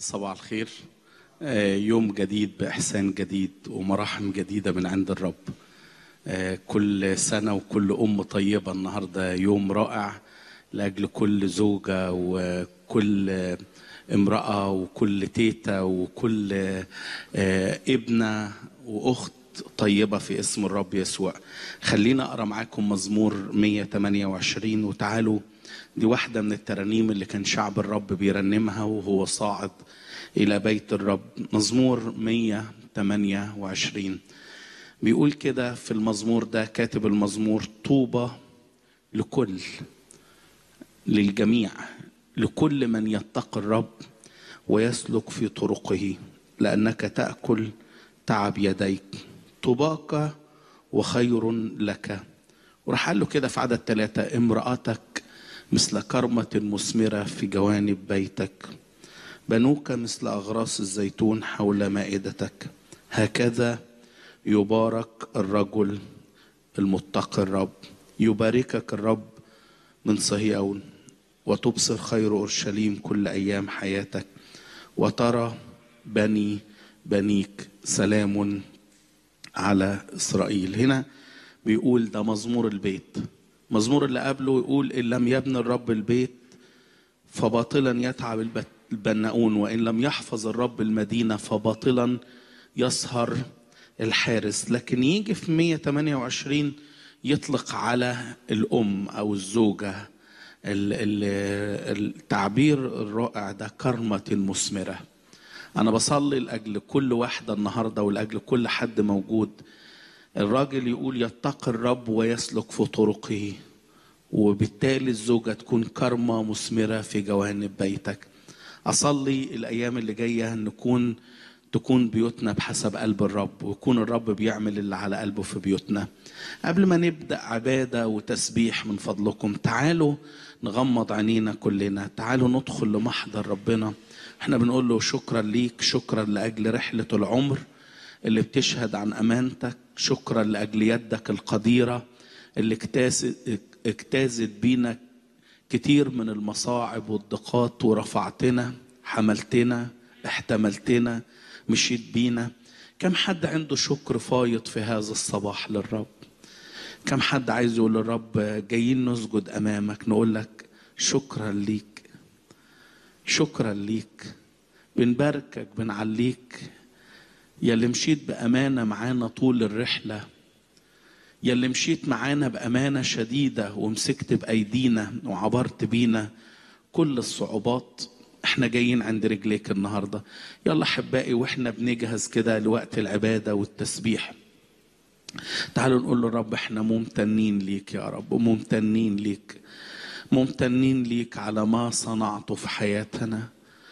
صباح الخير. يوم جديد بإحسان جديد ومراحم جديدة من عند الرب. كل سنة وكل أم طيبة. النهاردة يوم رائع لأجل كل زوجة وكل امرأة وكل تيتا وكل ابنة وأخت طيبة في اسم الرب يسوع. خلينا أقرأ معاكم مزمور 128 وتعالوا. دي واحدة من الترانيم اللي كان شعب الرب بيرنمها وهو صاعد إلى بيت الرب. مزمور 128 بيقول كده في المزمور ده كاتب المزمور: طوبى للجميع لكل من يتقي الرب ويسلك في طرقه، لأنك تأكل تعب يديك، طوباك وخير لك. وراح قال له كده في عدد 3: امرأتك مثل كرمة مثمرة في جوانب بيتك، بنوك مثل أغراس الزيتون حول مائدتك. هكذا يبارك الرجل المتقي الرب. يباركك الرب من صهيون، وتبصر خير أورشليم كل أيام حياتك، وترى بنيك سلام على إسرائيل. هنا بيقول ده مزمور البيت. مزمور اللي قبله يقول: إن لم يبني الرب البيت فباطلا يتعب البناؤون، وإن لم يحفظ الرب المدينة فباطلا يسهر الحارس. لكن يجي في 128 يطلق على الأم أو الزوجة التعبير الرائع ده: كرمة مثمرة. أنا بصلي لأجل كل واحدة النهاردة ولأجل كل حد موجود. الراجل يقول يتقي الرب ويسلك في طرقه، وبالتالي الزوجة تكون كرمة مثمرة في جوانب بيتك. أصلي الأيام اللي جاية تكون بيوتنا بحسب قلب الرب، ويكون الرب بيعمل اللي على قلبه في بيوتنا. قبل ما نبدأ عبادة وتسبيح من فضلكم تعالوا نغمض عينينا كلنا، تعالوا ندخل لمحضر ربنا. احنا بنقول له شكرا ليك، شكرا لأجل رحلة العمر اللي بتشهد عن أمانتك، شكرا لأجل يدك القديرة اللي اجتازت بينا كتير من المصاعب والضيقات، ورفعتنا، حملتنا، احتملتنا، مشيت بينا. كم حد عنده شكر فايض في هذا الصباح للرب؟ كم حد عايز يقول للرب جايين نسجد أمامك نقول لك شكرا ليك، شكرا ليك، بنباركك، بنعليك، يلي مشيت بأمانة معانا طول الرحلة، يلي مشيت معانا بأمانة شديدة ومسكت بأيدينا وعبرت بينا كل الصعوبات. احنا جايين عند رجليك النهاردة. يلا حبائي واحنا بنجهز كده لوقت العبادة والتسبيح، تعالوا نقول له رب احنا ممتنين ليك يا رب، ممتنين ليك، ممتنين ليك على ما صنعته في حياتنا،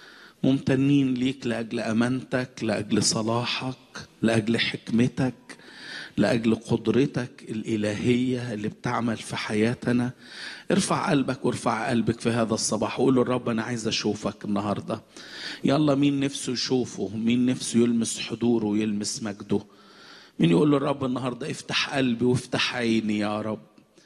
ممتنين ليك لأجل أمانتك، لأجل صلاحك، لأجل حكمتك، لأجل قدرتك الإلهية اللي بتعمل في حياتنا. ارفع قلبك وارفع قلبك في هذا الصباح وقول له رب أنا عايز أشوفك النهاردة. يلا مين نفسه يشوفه؟ مين نفسه يلمس حضوره ويلمس مجده؟ مين يقول له الرب النهاردة افتح قلبي وافتح عيني يا رب،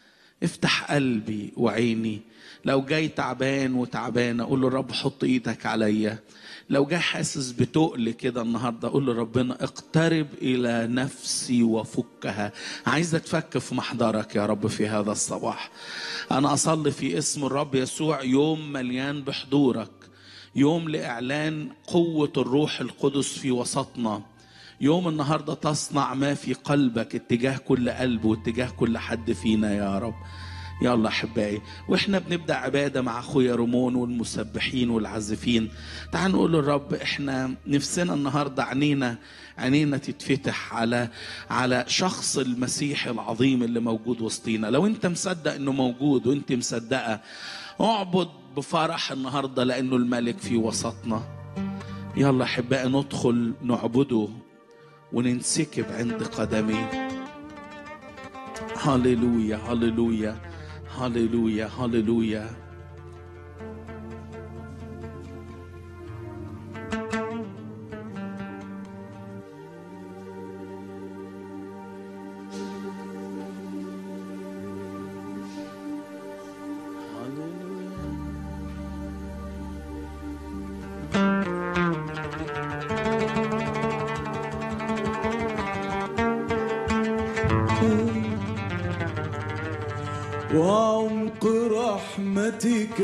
افتح قلبي وعيني. لو جاي تعبان وتعبانة قول له الرب حط ايدك عليا. لو جاي حاسس بتقل كده النهاردة قول له ربنا اقترب إلى نفسي وفكها. عايز اتفك في محضرك يا رب في هذا الصباح. أنا أصلي في اسم الرب يسوع يوم مليان بحضورك، يوم لإعلان قوة الروح القدس في وسطنا، يوم النهاردة تصنع ما في قلبك اتجاه كل قلب واتجاه كل حد فينا يا رب. يلا أحبائي وإحنا بنبدأ عبادة مع أخويا رمون والمسبحين والعازفين، تعال نقول للرب إحنا نفسنا النهاردة عينينا تتفتح على شخص المسيح العظيم اللي موجود وسطينا. لو أنت مصدق إنه موجود وأنت مصدقة اعبد بفرح النهاردة لأنه الملك في وسطنا. يلا أحبائي ندخل نعبده وننسكب عند قدميه. هاليلويا هاليلويا هاليلويا هاليلويا. وعمق رحمتك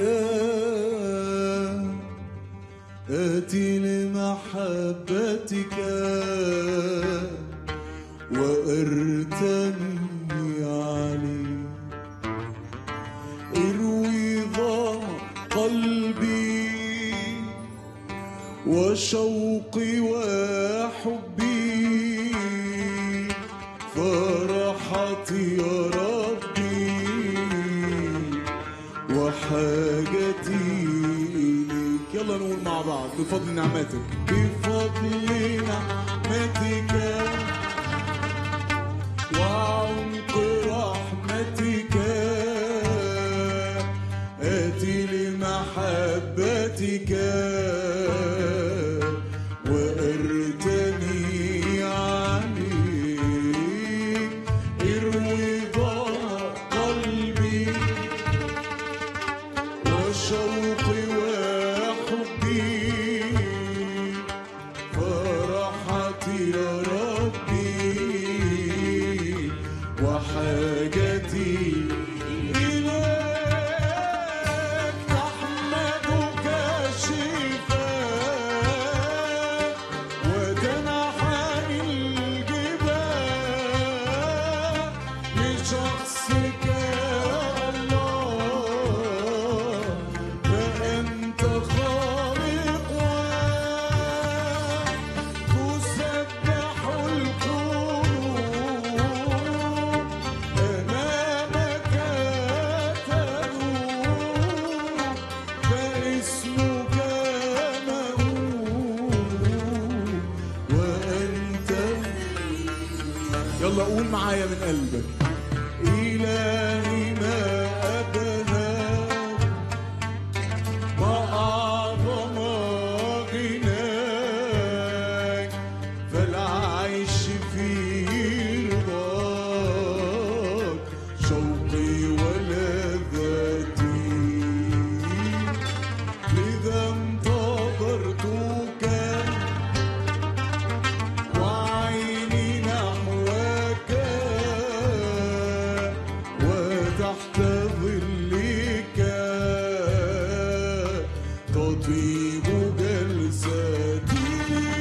آتي لمحبتك وارتمي عليك. اروي ضاق قلبي وشوقي وحبي، فرحتي يا ربي وحاجتي إليك. يلا نقول مع بعض: بفضل نعمتك، بفضل نعمتك وعمق رحمتك آتي لمحبتك وارتمي عليك. اروي ضاق قلبي وشوقي وحبي، فرحتي يا ربي وحاجتي إليك. أحمدك شفاء وتنحني الجبال لشخصك الله، فأنت خالق تسبح القلوب أمامك تدور، فاسمك مهول وأنت. يلا قول معايا من قلبك: إلهي ما أبهاك، ما أعظم غناك، فالعيش في رضاك شوقي ولذتي، لذا انتظرتك وعيني نحوك وتحت ظلك تطيب جلستي.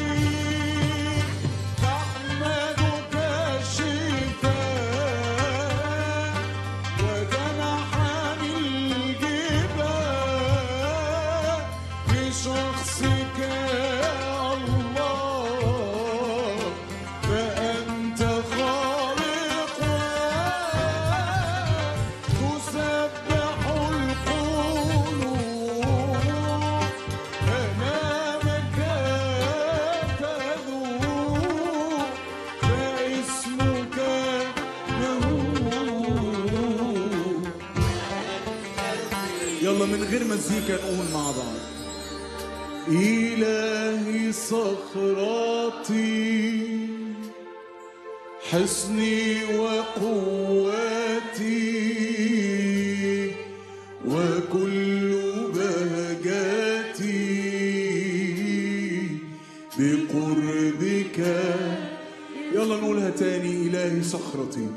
أحمدك شفاء وتنحني الجبال لشخصك الله، فأنت خالق تسبح القلوب أمامك تذوب، فاسمك مهول. يلا من غير مزيكا نقول مع بعض: إلهي صخرتي حصني وقوتي وكل بهجتي بقربك. يلا نقولها تاني: إلهي صخرتي،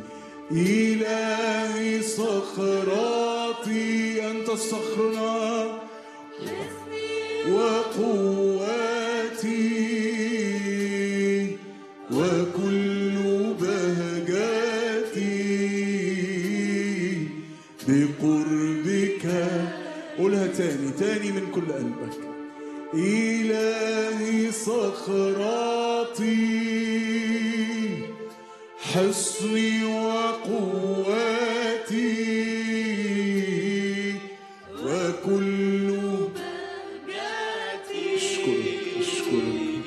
إلهي صخرتي، أنت الصخرة وقوتي وكل بهجتي بقربك. قولها تاني من كل قلبك: إلهي صخرتي حصني وقوتي وكل بهجتي. اشكرك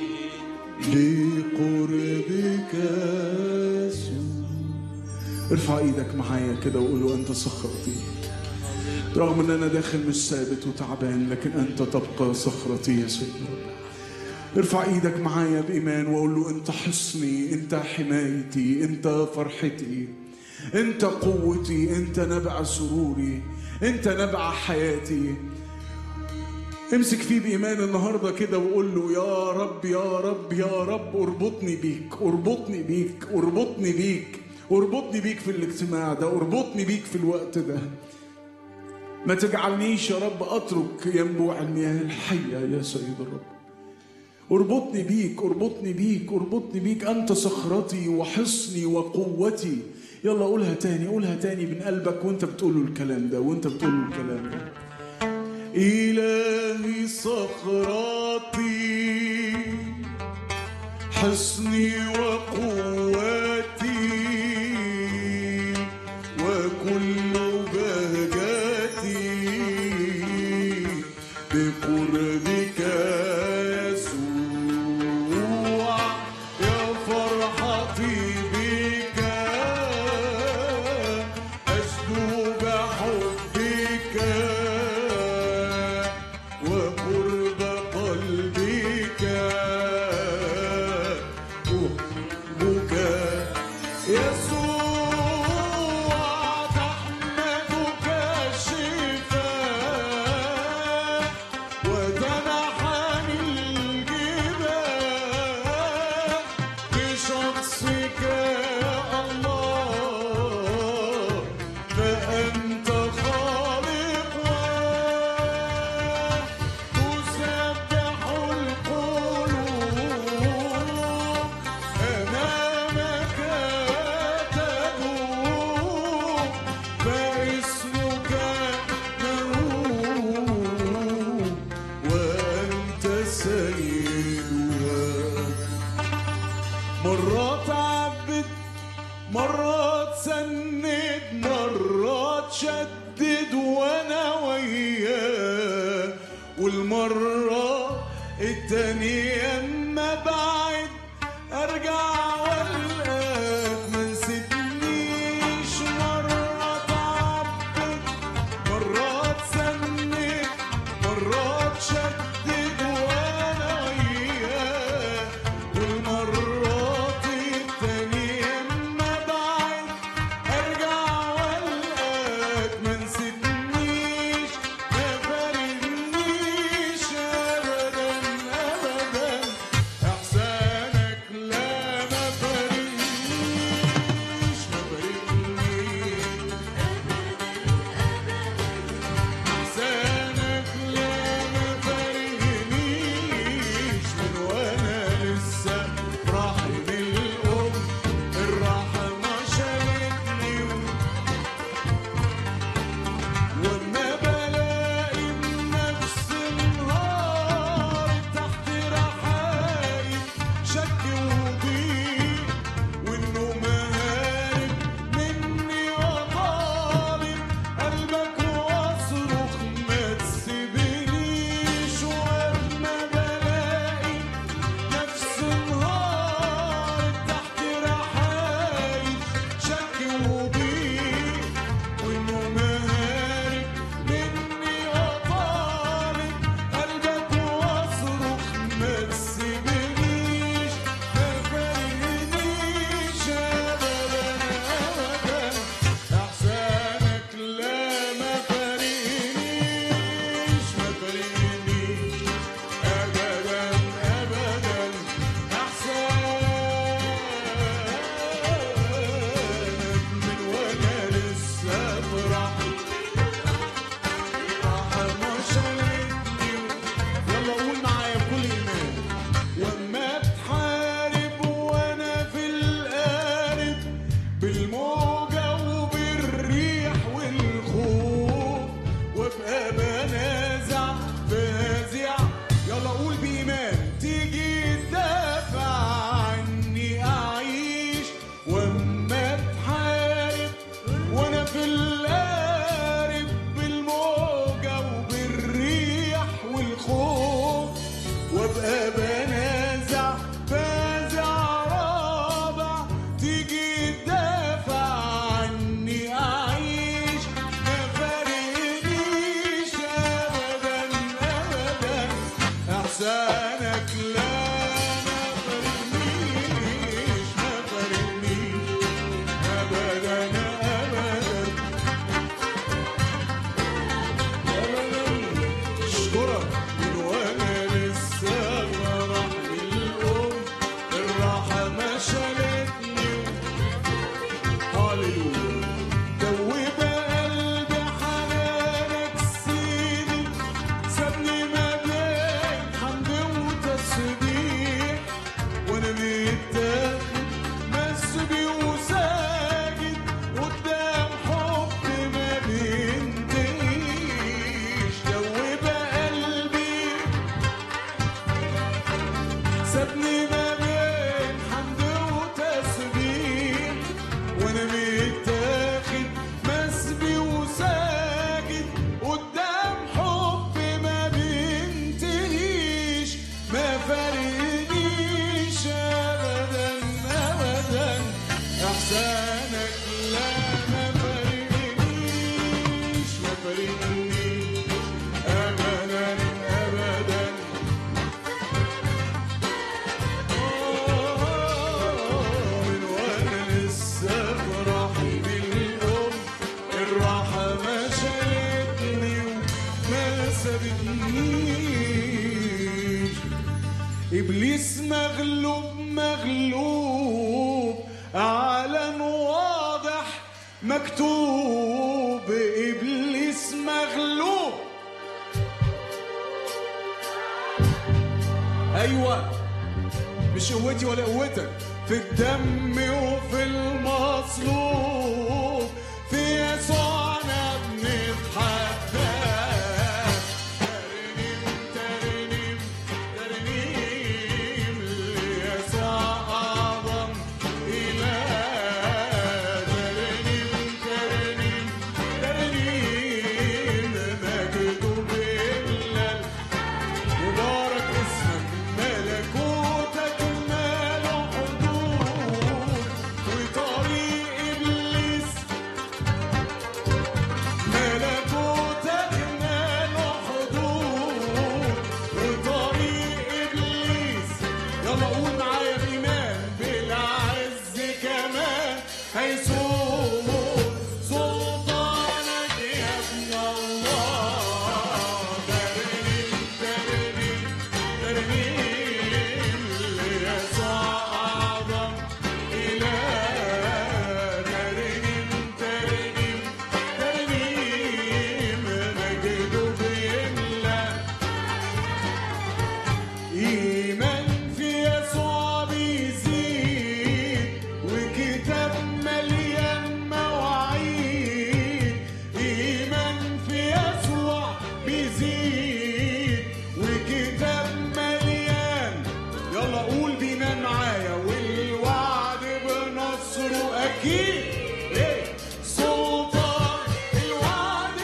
لقربك يسوع. ارفع ايدك معايا كده وقول: انت صخرتي. رغم ان انا داخل مش ثابت وتعبان، لكن انت تبقى صخرتي يا سيدي. ارفع ايدك معايا بايمان وقول له: انت حصني، انت حمايتي، انت فرحتي، انت قوتي، انت نبع سروري، انت نبع حياتي. امسك فيه بإيمان النهاردة كده وقول له: يا رب يا رب يا رب اربطني بيك، اربطني بيك، اربطني بيك، اربطني بيك في الاجتماع ده، اربطني بيك في الوقت ده. ما تجعلنيش يا رب اترك ينبوع المياه الحية يا سيد الرب. اربطني بيك، اربطني بيك، اربطني بيك. انت صخرتي وحصني وقوتي. يلا قولها تاني، قولها تاني من قلبك وانت بتقوله الكلام ده، وانت بتقوله الكلام ده. إلهي صخرتي حصني وقوتي وكل بهجتي بقربك يسوع، يا فرحتي بك أشدو بحبك وقرب قلبك أحبك يسوع، تحمدك الشفاء وتنحني الجبال بشخصك يا الله، فأنت خالق وتسبح القلوب أمامك تدور، فاسمك مرهوب وأنت سيدها. مرات عبد، مرات سند، مرات شدد وانا وياه، والمرة التانية اما بعد ارجع والقاك ما نسيتنيش. مرات عبد، مرات سند، مرات شدد وانا وياه، والمرات التانية اما بعد ارجع والقاك ما نسيتنيش، ما فارقنيش ابدا ابدا إحسانك لا ما فارقنيش أبدا أبدا. من وأنا لسه فرحي بالأم الراحة ما شالتني وما سابتنيش. إبليس مغلوب مغلوب أعلن واضح مكتوب. إبليس مغلوب. أيوة مش قوتي ولا قوتك، في الدم وفي المصلوب، في يسوعنا بنتحدى. ترنيم ترنيم ليسوع أعظم إله. ترنيم مجده بيملى. مبارك اسمك ملكوتك ماله حدود، وطريق إبليس ملكوتك ماله حدود، وطريق إبليس. يلا قول معايا بإيمان بالعز كمان هيسود سلطانك يا ابن الله. ترنيم ليسوع أعظم إله. ترنيم مجده بيملى. إيمان في يسوع بيزيد، وكتاب مليان مواعيد. إيمان في يسوع بيزيد، وكتاب مليان. يلا قول بينا معايا، والوعد بنصره أكيد. إيه سلطان الوعد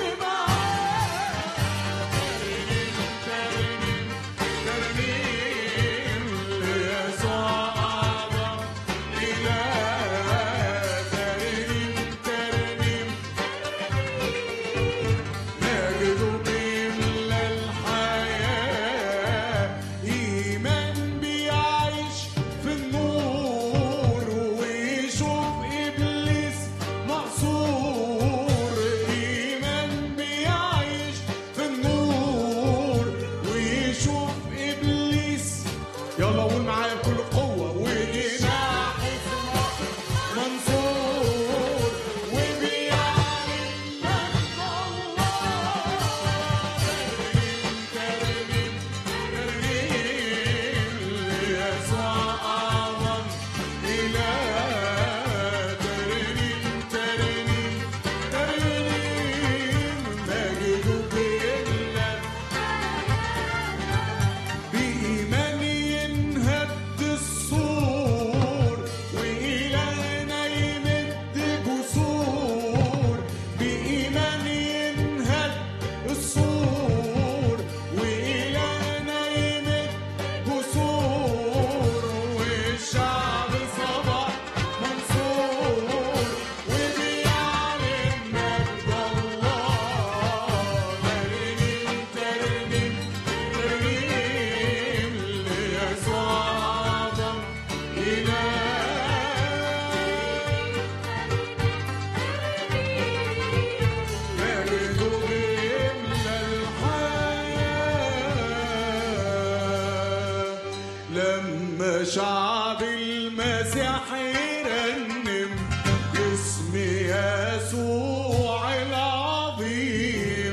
ترنيم ليسوع أعظم إله. ترنيم مجده بيملى الحياة. إيمان بيعيش في النور، ويشوف إبليس مقصور. إيمان بيعيش في النور، ويشوف إبليس. يلا قول معايا بكل قوة، وجناح منصور، وبيعلن مجد الله. ترنيم ليسوع أعظم إله. ترنيم مجده بيملى. بإيمان ينهد السور، وإلهنا يمد جسور. بإيمان ينهد السور، وإلهنا يمد جسور. والشعب صبح منصور، وبيعلن مجد الله. ترنيم ليسوع أعظم إله. مجده بيملى الحياة. لما شعب المسيح يرنم اسم يسوع العظيم،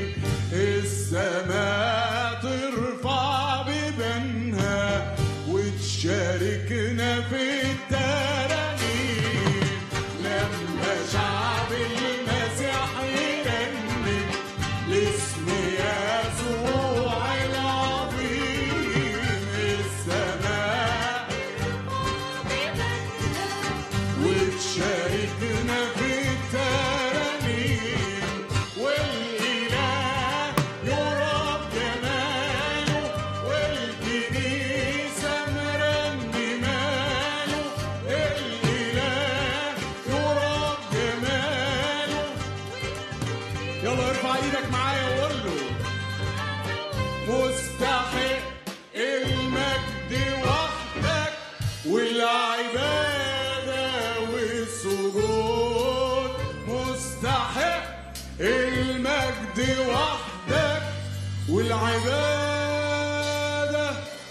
السماء ترفع ببنها وتشاركنا في الترانيم. لما شعب المسيح يرنم لاسم يسوع العظيم، السماء وتشاركنا في الترانيم. والإله يرى جماله، والكنيسة مرنماله. الإله يرى والعبادة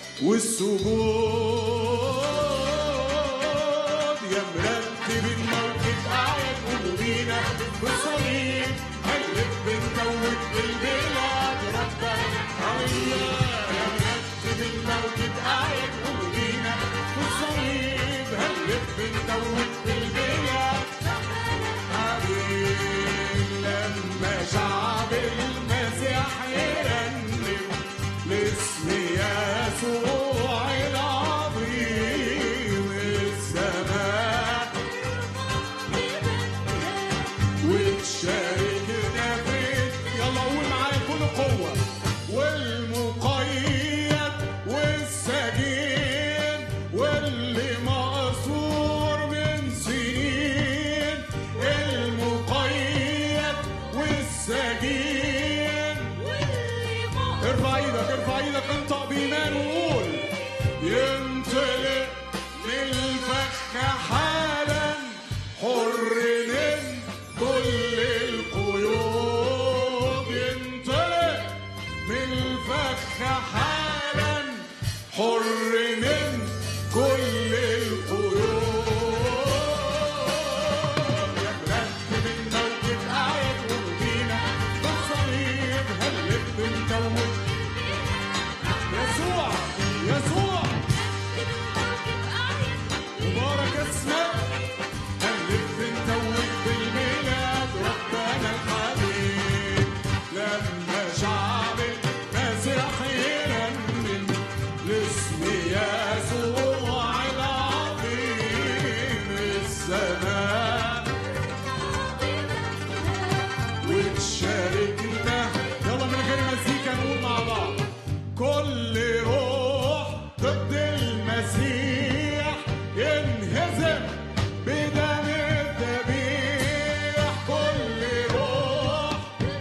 والسجود، يا مرتب الموقف قاعد قلوبينا بالصليب، هنلف بنتوب بالبلاد ربنا عليا، يا مرتب الموقف قاعد قلوبينا بالصليب، هنلف بنتوب بالبلاد حبيب. لما شعب المسيح يرنم لاسم يسوع العظيم، السماء وتشاركنا فيه، يلا قول معايا كل قوة، والمقيد والسجين واللي مقصور من سنين، المقيد والسجين. ارفع ايدك ارفع ايدك انطق بإيمان وقول ينطلق من الفخ حالا حر من كل القيود، ينطلق من الفخ حالا حر من كل القيود، يا مرتب الموقف قاعد قلوبينا بالصليب، هنلف بنتوب يسوع يسوع مبارك اسمك، هنلف بنتوب بالميلاد ربنا الحبيب. لما شعب المسيح يرنم لاسم يسوع العظيم، السماء وتشاركنا، يلا من غير مزيكا نقول مع بعض، كل روح ضد المسيح ينهزم بدم الذبيح، كل روح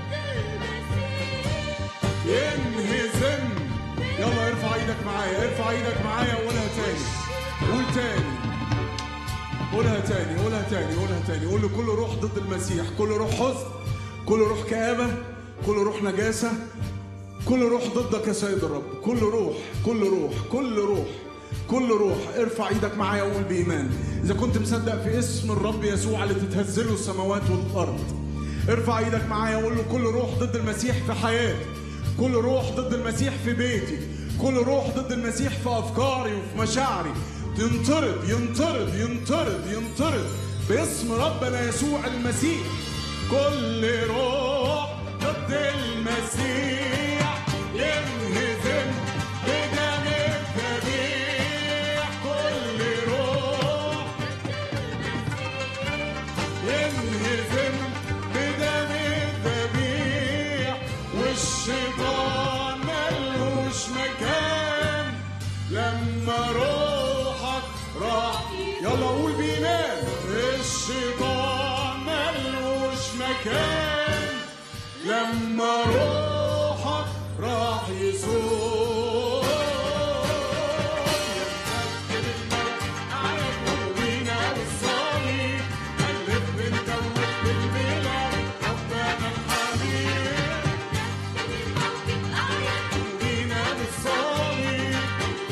ينهزم. يلا ارفع ايدك معايا ارفع ايدك معايا وقولها تاني، قول تاني، قولها تاني قولها تاني قولها تاني، قول كل روح ضد المسيح، كل روح حزن، كل روح كآبة، كل روح نجاسة، كل روح ضدك يا سيد الرب، كل روح كل روح كل روح كل روح. ارفع ايدك معايا وقول بإيمان إذا كنت مصدق في اسم الرب يسوع اللي تتهزله السماوات والأرض. ارفع ايدك معايا وقول له كل روح ضد المسيح في حياتي، كل روح ضد المسيح في بيتي، كل روح ضد المسيح في أفكاري وفي مشاعري ينطرد ينطرد ينطرد ينطرد باسم ربنا يسوع المسيح. كل روح ضد المسيح ينهزم بدم الذبيح، كل روح ينهزم بدم الذبيح، والشيطان ملوش مكان لما روحك راح. يلا قول بإيمان الشيطان ملوش مكان لما روحك راح يسوع. ينفذ الموت على قلوبنا بالصليب، هنلف بنتوب بالبلاد ربنا الحبيب. قلوبنا بالصليب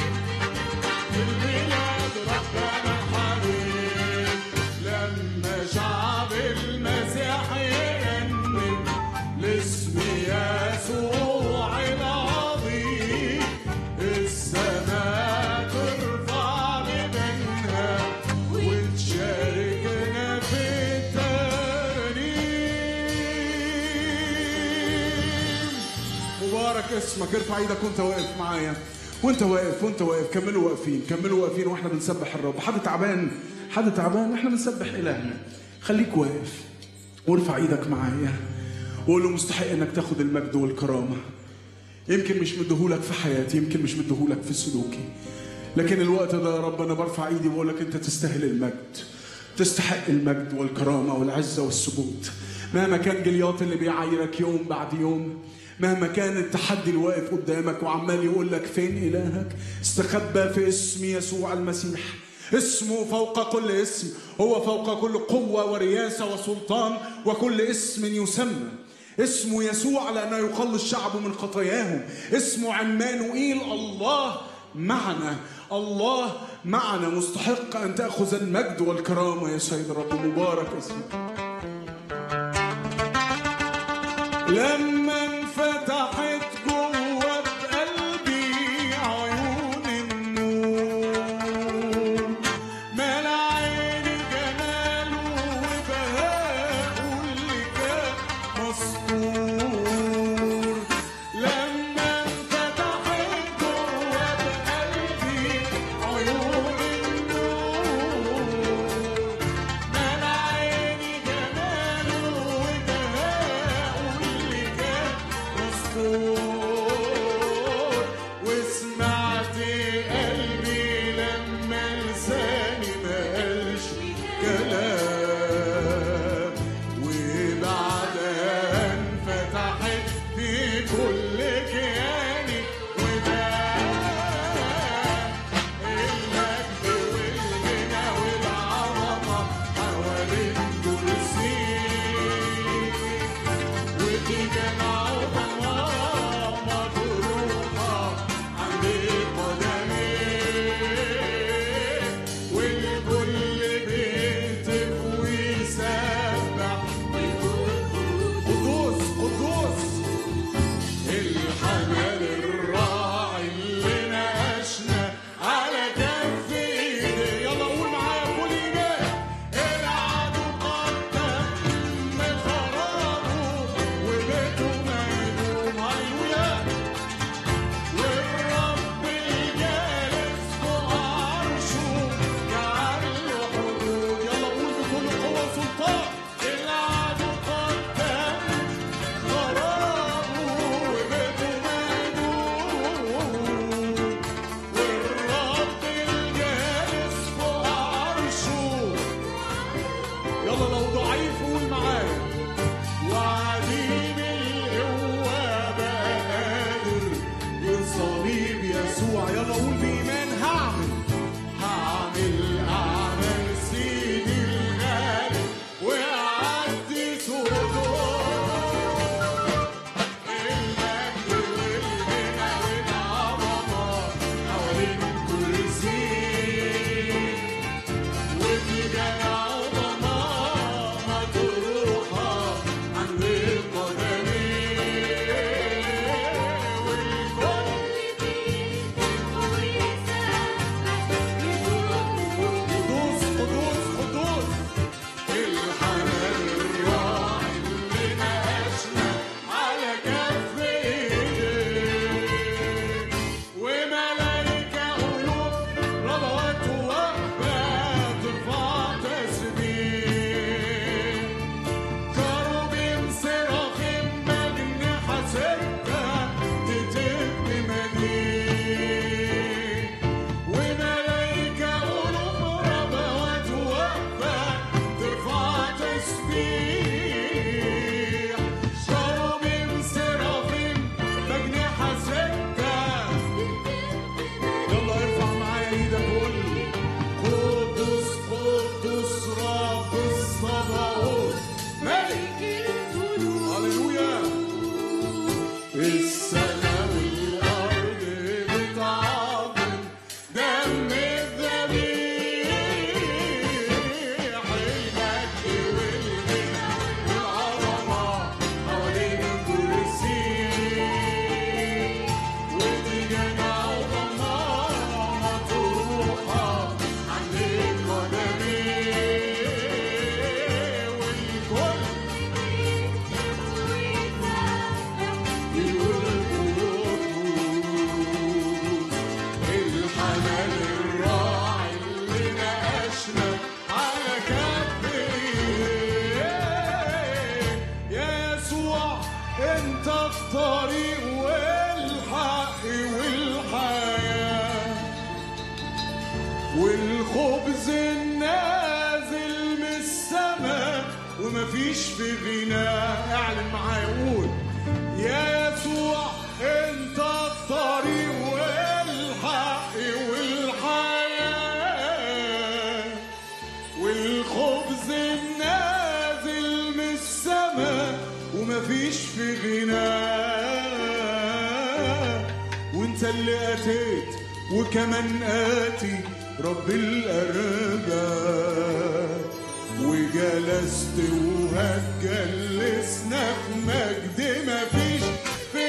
بالبلاد ربنا الحبيب. لما شعب المسيح يرنم لاسم يسوع العظيم، السماء ترفع لمنها وتشاركنا في الترنيم. مبارك اسمك. ارفع ايدك وانت واقف معايا، وانت واقف كملوا واقفين واحنا بنسبح الرب. حد تعبان احنا بنسبح إلهنا. خليك واقف وارفع ايدك معايا وقول له مستحق انك تاخد المجد والكرامة. يمكن مش مديهولك في حياتي، يمكن مش مديهولك في سلوكي، لكن الوقت ده يا رب انا برفع ايدي وبقول لك انت تستاهل المجد، تستحق المجد والكرامة والعزة والسجود. مهما كان جليات اللي بيعايرك يوم بعد يوم، مهما كان التحدي اللي واقف قدامك وعمال يقول لك فين إلهك، استخبى في اسم يسوع المسيح. اسمه فوق كل اسم، هو فوق كل قوة ورياسة وسلطان وكل اسم يسمى. اسمه يسوع لأنه يخلص شعبه من خطاياهم. اسمه عمانوئيل، الله معنا. الله معنا. مستحق أن تأخذ المجد والكرامة يا سيد الرب، مبارك اسمك. لما انفتحت جوه بقلبي عيون النور، ملا عيني جماله وبهاءه اللي كان مستور. لما انفتحت جوه بقلبي عيون النور، ملا عيني جماله وبهاءه اللي كان مستور. وسمعت قلبي لما لساني ما قالش كلام، وبعدها انفتحت في كل كياني وبان المجد والغنى والعظمة حوالين كرسيك، وتيجان عظمة مطروحة عند قدميك، والكل بيهتف ويسبح قدوس قدوس. الحمل الراعي اللي ناقشنا على كف ايدي، يلا قول معايا كل ايديه. العدو قد تم خرابه وبيته مهدوم، هللويا. والرب الجالس فوق عرشه جعل له حدود، يلا قول بكل قوة سلطان. العدو قد تم خرابه وبيته مهدوم، والرب الجالس فوق عرشه. يلا لو ضعيف قول معايا. وعديم القوة بقى قادر بصليب يسوع، يلا قول بإيمان. هعمل أعمال سيدي الغالي وأعدي سدود. المجد والغنى والعظمة حوالين كرسيك، وتيجان عظمة مطروحة عند قدميك، والكل قدوس قدوس قدوس. الحمل الراعي اللي ناقشنا على كف ايديك، وملايكة قلوب ربوات وواقفة ترفع تسبيح، كروبيم سراخيم بأجنحة ستة تتم مجيد، وملايكة قلوب ربوات وواقفة ترفع تسبيح، كروبيم سراخيم بأجنحة ستة. يلا ارفع معايا ايدك وقول قدوس قدوس رب الصباوت ملك الجنود، هللويا. السماء والارض بتعظم دم الذبيح، المجد والغنى والعظمة حوالين كرسيك، وتيجان عظمة مطروحة عند قدميك، والكل يقول قدوس. الحمل الراعي اللي ناقشنا على كف ايديك، يا يسوع انت الطريق والحق والحياة، والخبز النازل من السماء ومفيش في غناه. اعلن معايا قول يا يسوع انت الطريق والحق والحياة، والخبز النازل من السماء ومفيش في غناه، وانت اللي اتيت وكمان آتي رب الأرباب، وجلست وهتجلسنا في مجد مفيش في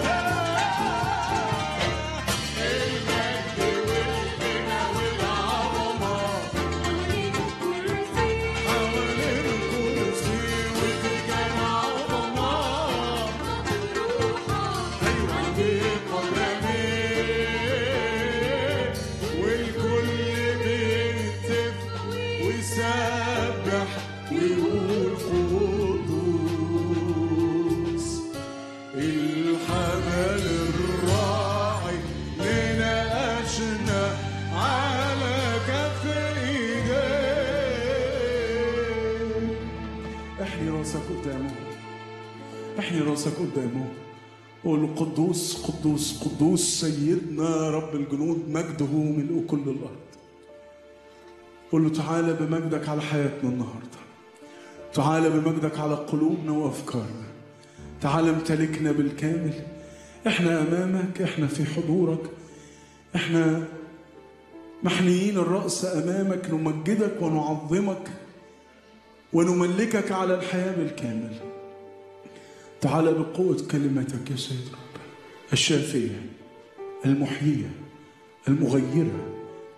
بهاء، المجد والغنى والعظمة حوالين الكرسي وتلك عظمة أيوة بقدمين، والكل بيهتف ويسبح ويقول قدوس، الحمل الراعي لناقشنا على كف ايديه. احني راسك قدامه، احني راسك قدامه، قول له قدوس قدوس قدوس سيدنا رب الجنود، مجده ملء كل الارض. قول له تعالى بمجدك على حياتنا النهارده، تعالى بمجدك على قلوبنا وافكارنا، تعالى امتلكنا بالكامل. احنا امامك، احنا في حضورك، احنا محنيين الراس امامك، نمجدك ونعظمك ونملكك على الحياه بالكامل. تعالى بقوه كلمتك يا سيد رب، الشافيه المحييه المغيره،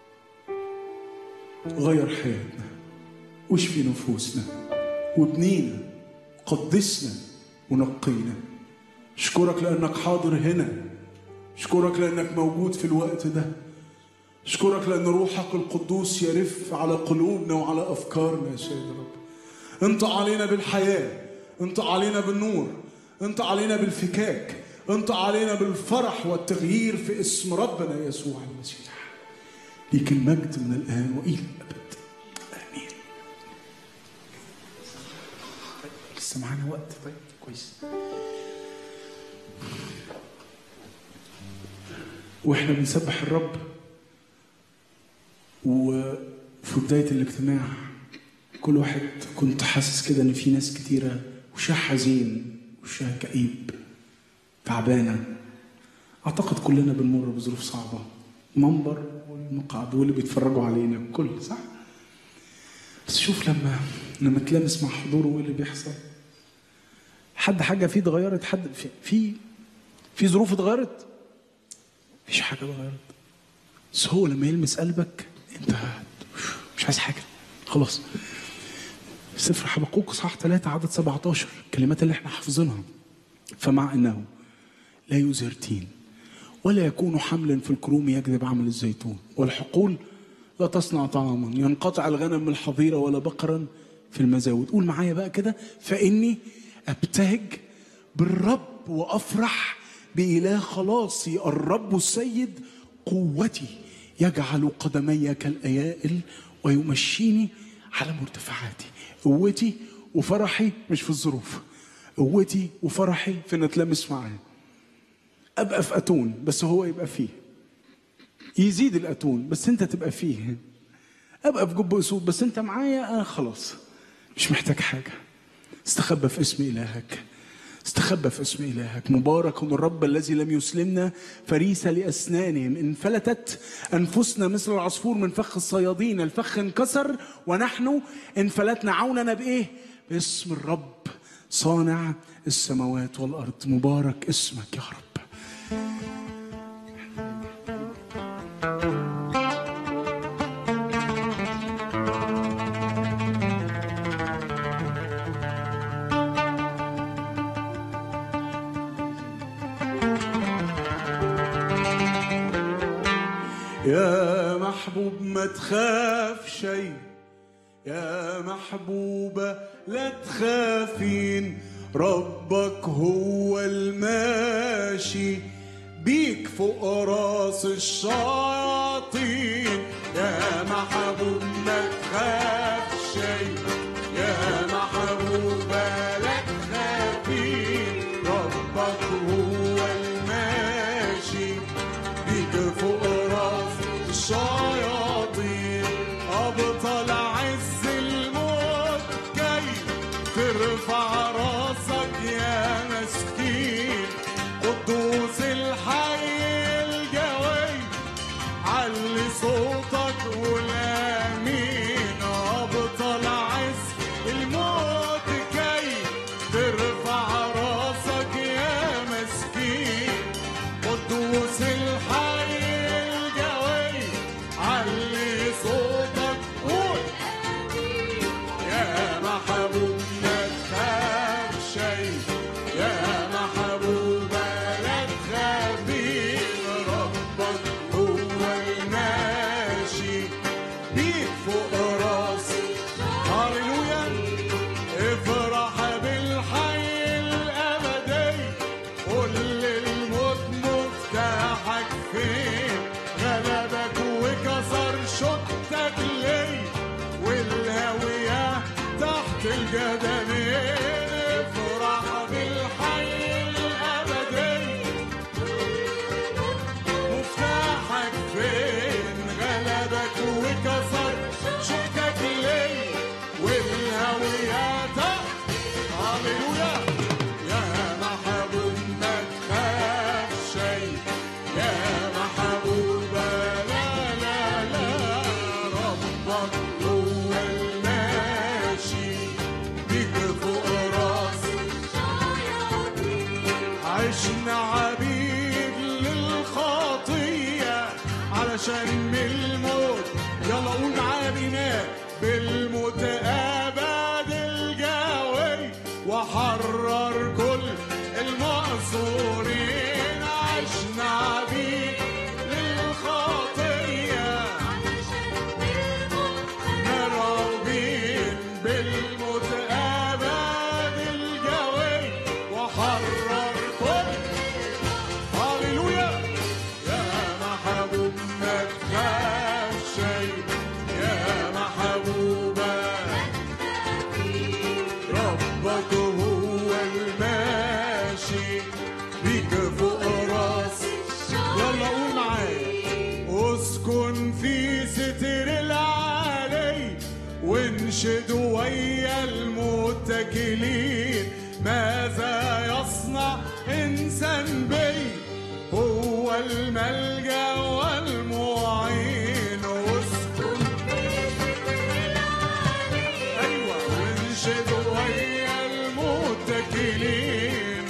غير حياتنا واشفي نفوسنا وابنينا، قدسنا ونقينا. اشكرك لانك حاضر هنا، اشكرك لانك موجود في الوقت ده، اشكرك لان روحك القدوس يرف على قلوبنا وعلى افكارنا يا سيد رب. انت علينا بالحياه، انت علينا بالنور، انت علينا بالفكاك، انت علينا بالفرح والتغيير في اسم ربنا يسوع المسيح. ليك المجد من الآن وإلى الأبد، آمين. لسه معانا وقت؟ طيب كويس. وإحنا بنسبح الرب وفي بداية الاجتماع كل واحد كنت حاسس كده إن في ناس كتيرة وشها حزين وشها كئيب تعبانة. أعتقد كلنا بنمر بظروف صعبة، منبر والمقعد واللي بيتفرجوا علينا الكل، صح؟ بس شوف لما تلامس مع حضوره وايه اللي بيحصل. حد حاجه فيه اتغيرت؟ حد في ظروف اتغيرت؟ مفيش حاجه اتغيرت، بس هو لما يلمس قلبك انت مش عايز حاجه خلاص. سفر حبقوق اصحاح 3 عدد 17 الكلمات اللي احنا حافظينها: فمع انه لا يزهر تين ولا يكون حمل في الكروم يجذب عمل الزيتون، والحقول لا تصنع طعاما، ينقطع الغنم من الحظيرة ولا بقرا في المزاود. قول معايا بقى كده: فإني أبتهج بالرب وأفرح بإله خلاصي، الرب السيد قوتي، يجعل قدمي كالأيائل ويمشيني على مرتفعاتي. قوتي وفرحي مش في الظروف، قوتي وفرحي في إن أتلمس معاه. أبقى في أتون بس هو يبقى فيه، يزيد الأتون بس أنت تبقى فيه. أبقى في جب أسود بس أنت معايا، أنا خلاص مش محتاج حاجة. استخبى في اسم إلهك، استخبى في اسم إلهك. مبارك الرب الذي لم يسلمنا فريسة لأسنانهم، انفلتت أنفسنا مثل العصفور من فخ الصيادين، الفخ انكسر ونحن انفلتنا. عوننا بإيه؟ باسم الرب صانع السماوات والأرض. مبارك اسمك يا رب. يا محبوب ما تخاف شيء، يا محبوبة لا تخافين، ربك هو الماشي بيك فوق راس الشياطين. يا محبوب ما تخاف شيء، يا محبوبة لا تخافين، ربك هو الماشي بيك فوق راس الشياطين. أبطل عز الموت جاي ترفع راسك يا مسكين، القدمين افرح بالحي الأبدي. مفتاحك فين غلبك وكسر شوكتك لي والهوياتك. هاليلويا يا محبوب ما تخاف شي يا محبوب لا لا لا ربك هو الماشي بيك فوق راس الشياطين. عشنا عبيد للخطية علشان من الموت يلا قول معايا بينام بالموت أبد الجاوي وحرر كل المقصورين. عشنا عبيد للخطية مرعوبين بالموت أبد الجاوي وحرر كل. هاليلويا يا محبوب ما تخاف شي يا محبوبة ربك هو الماشي بيك فوق راس. يلا قول معايا اسكن في ستر العالي وانشد ويا المتكلين. ماذا يصنع انسان بي هو الملجأ والمعين. اسكن في ستر العالي ايوه وانشد ويا المتكلين.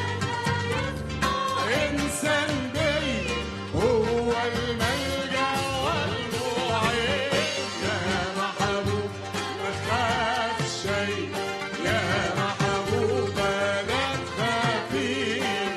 انسان بي هو الملجأ والمعين. يا محبوب ما تخاف شي يا محبوبة لا تخافين.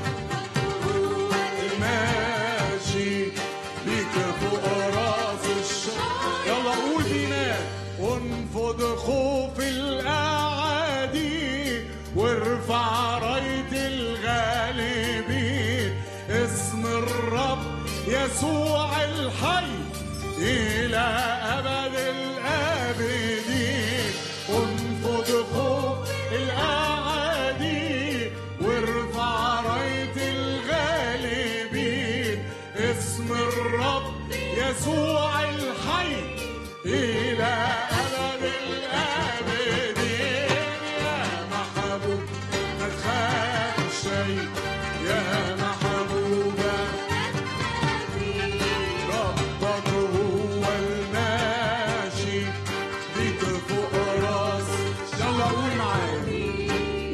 ماشي بيك فوق راس الشر. يلا قول بينا انفض خوف الأعادي وارفع راية الغالبين. اسم الرب يسوع الحي إلى أبد الآبدين. انفض خوف الأعادي وارفع راية الغالبين. اسم الرب يسوع الحي إلى أبد الآبدين. يا محبوب ما تخاف شي يا محبوبة ربك هو الماشي بيك فوق راس. يلا قول معايا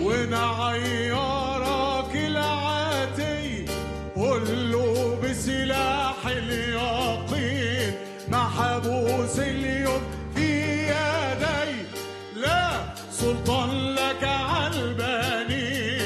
ونعيرك العاتي قول له بسلاح اليقين. محبوس اليوم في يدي لا سلطان لك على البنين.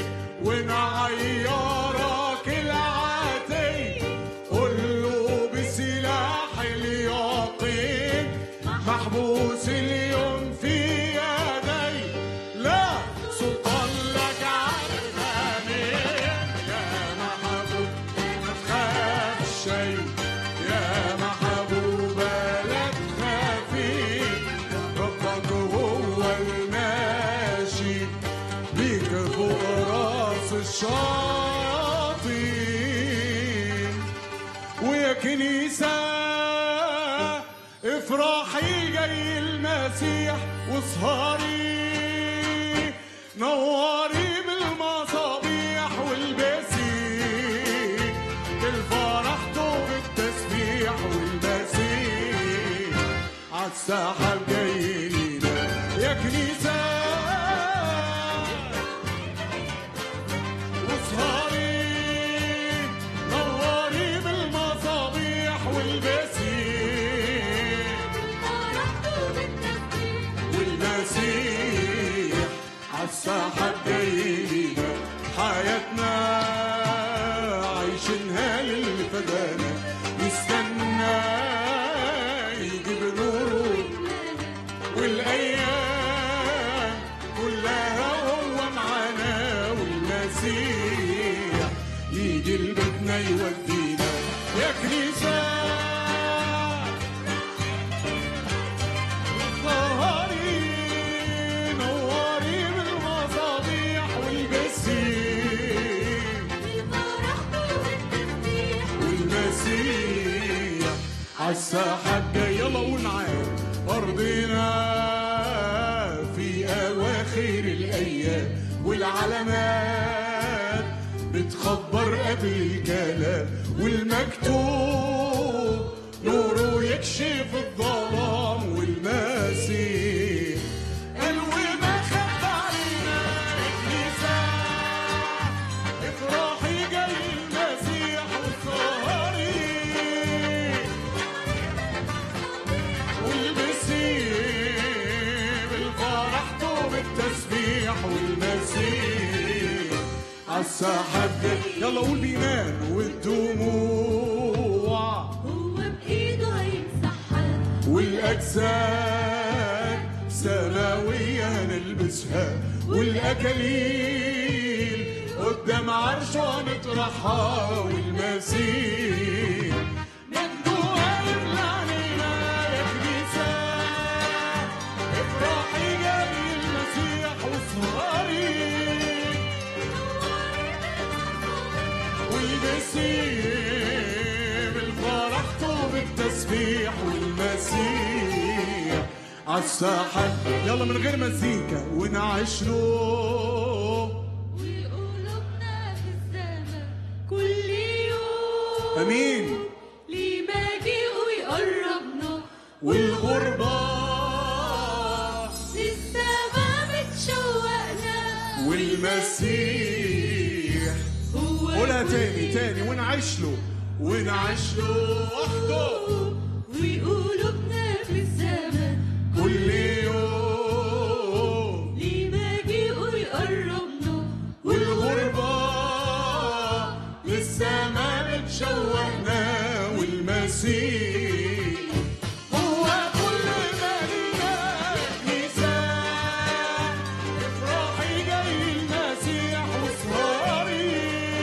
ونعيرك العاتي قل له بسلاح اليقين. محبوس اليوم في يدي لا سلطان لك على البنين. يا محبوب ما تخاف شي يا محبوبة لا تخافين. ربك هو الماشي بيك فوق راس الشياطين. ويا كنيسة افرحي جاي المسيح واسهري نوري بالمصابيح والبسي بالفرح طوب التسبيح والمسيح عالساحة جاي لينا. يا كنيسة واسهري نوري بالمصابيح والبسي والمسيح عالساحة جاي لينا. حياتنا عايشينها للفدانة يستنى يجيب نوره والأيام كلها هو معانا. والمسيح يجي لبيتنا يودينا. يا كنيسة ظهري عالساحة الجاية. يلا قول معايا. أرضنا في أواخر الأيام والعلامات بتخبر قبل الكلام، والمكتوب نوره يكشف الظلام، والمسيح قال وما خف علينا الكنيسة افرحي جاي المسيح وسهري، والمسيح بالفرح طوب التسبيح، والمسيح عالساحة. يلا قول بإيمان. والدموع هو بإيده هيمسحها، والأجساد سماوية نلبسها، والأكاليل قدام عرشه نطرحها، والمسيح مجدوها يملى علينا يا كنيسة افرحي جاي المسيح واسهري، والمسيح بالفرح طوب التسبيح، والمسيح عالساحة. يلا من غير مزيكا. ونعيش له وقلوبنا في السما كل يوم. امين. ليه مجيئه يقربنا، والغربة للسما بتشوقنا، والمسيح. هو قولها كل تاني. ونعيش له وحده وقلوبنا في السما كل يوم، ليه مجيئه يقربنا، والغربة للسما بتشوقنا، والمسيح هو كل ما لينا كنيسة افرحي جاي المسيح واسهري،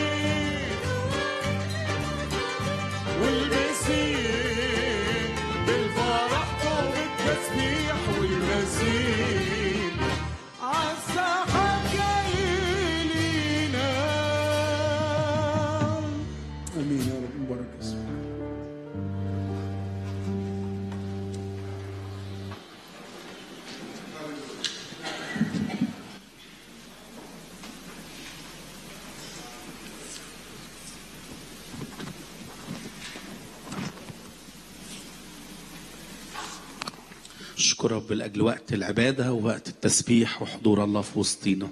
والمسيح بالفرح طوب التسبيح، والمسيح عالساحة جاي لينا. امين يا رب. مبارك اسمك. اشكر رب لاجل وقت العباده ووقت التسبيح وحضور الله في وسطينا.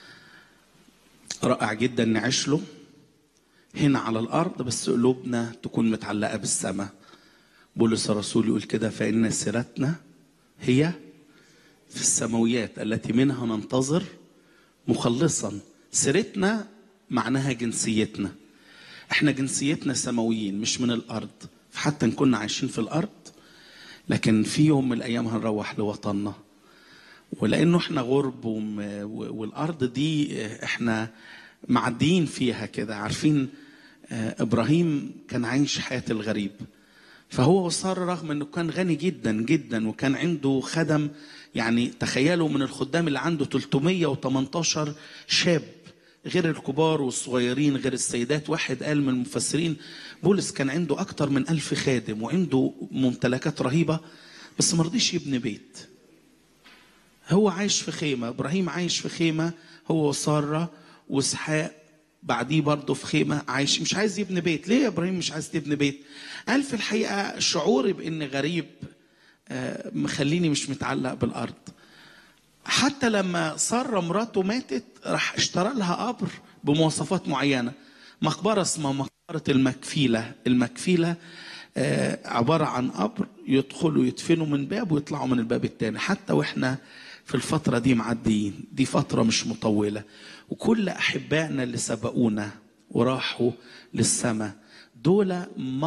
رائع جدا نعيش له هنا على الارض، بس قلوبنا تكون متعلقه بالسماء. بولس الرسول يقول كده: فان سيرتنا هي في السماويات التي منها ننتظر مخلصا. سيرتنا معناها جنسيتنا. احنا جنسيتنا سماويين مش من الارض، فحتى ان كنا عايشين في الارض لكن في يوم من الايام هنروح لوطننا. ولانه احنا غرب والارض دي احنا معديين فيها كده. عارفين ابراهيم كان عايش حياة الغريب، فهو وصار رغم انه كان غني جدا جدا وكان عنده خدم. يعني تخيلوا من الخدام اللي عنده 318 شاب، غير الكبار والصغيرين غير السيدات. واحد قال من المفسرين بولس كان عنده أكتر من 1000 خادم وعنده ممتلكات رهيبة، بس مرضيش يبني بيت. هو عايش في خيمة. إبراهيم عايش في خيمة، هو وسارة وإسحاق بعديه برضه في خيمة عايش، مش عايز يبني بيت. ليه يا إبراهيم مش عايز تبني بيت؟ قال في الحقيقة شعوري بإني غريب مخليني مش متعلق بالأرض. حتى لما سارة مراته ماتت راح اشترى لها قبر بمواصفات معينة، مقبرة اسمها مقبرة المكفيلة. المكفيلة عبارة عن قبر يدخلوا يدفنوا من باب ويطلعوا من الباب التاني. حتى واحنا في الفترة دي معديين، دي فترة مش مطولة، وكل أحبائنا اللي سبقونا وراحوا للسماء دول ما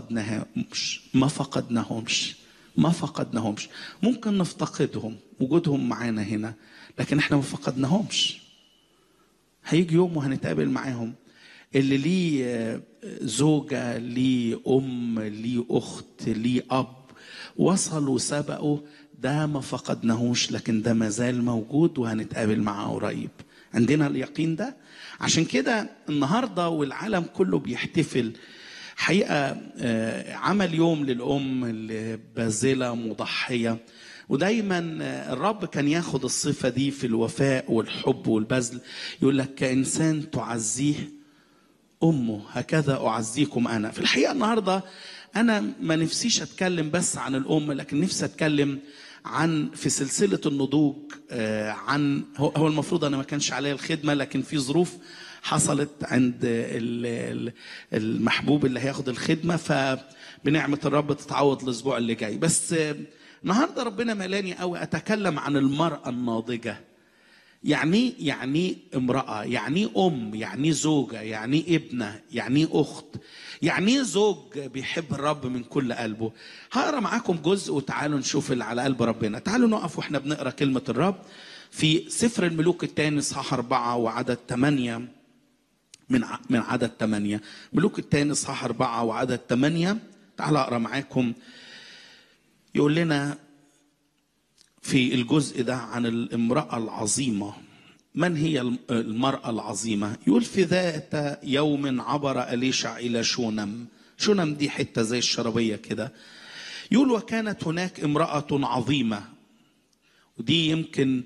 فقدناهمش. ممكن نفتقدهم وجودهم معانا هنا، لكن احنا ما فقدناهمش. هيجي يوم وهنتقابل معاهم. اللي ليه زوجة، ليه أم، ليه أخت، ليه أب، وصلوا سبقوا، ده ما فقدناهوش، لكن ده ما زال موجود وهنتقابل معاه قريب. عندنا اليقين ده. عشان كده النهاردة والعالم كله بيحتفل حقيقة عمل يوم للأم اللي باذلة مضحية، ودايما الرب كان ياخد الصفة دي في الوفاء والحب والبذل. يقول لك كإنسان تعزيه أمه هكذا أعزيكم أنا. في الحقيقة النهاردة أنا ما نفسيش أتكلم بس عن الأم، لكن نفسي أتكلم عن في سلسلة النضوج عن هو المفروض أنا ما كانش عليا الخدمة، لكن في ظروف حصلت عند المحبوب اللي هياخد الخدمة، فبنعمة الرب تتعوض الأسبوع اللي جاي. بس النهاردة ربنا ملاني قوي أتكلم عن المرأة الناضجة. يعني امرأة، يعني أم، يعني زوجة، يعني ابنة، يعني أخت، يعني زوج بيحب الرب من كل قلبه. هقرأ معاكم جزء وتعالوا نشوف اللي على قلب ربنا. تعالوا نقف واحنا بنقرأ كلمة الرب في سفر الملوك الثاني اصحاح 4 وعدد 8. من عدد 8 ملوك الثاني اصحاح 4 وعدد 8. تعالوا أقرأ معاكم. يقول لنا في الجزء ده عن الامرأة العظيمة. من هي المرأة العظيمة؟ يقول في ذات يوم عبر أليشع إلى شونم. شونم دي حتة زي الشربية كده. يقول وكانت هناك امرأة عظيمة، ودي يمكن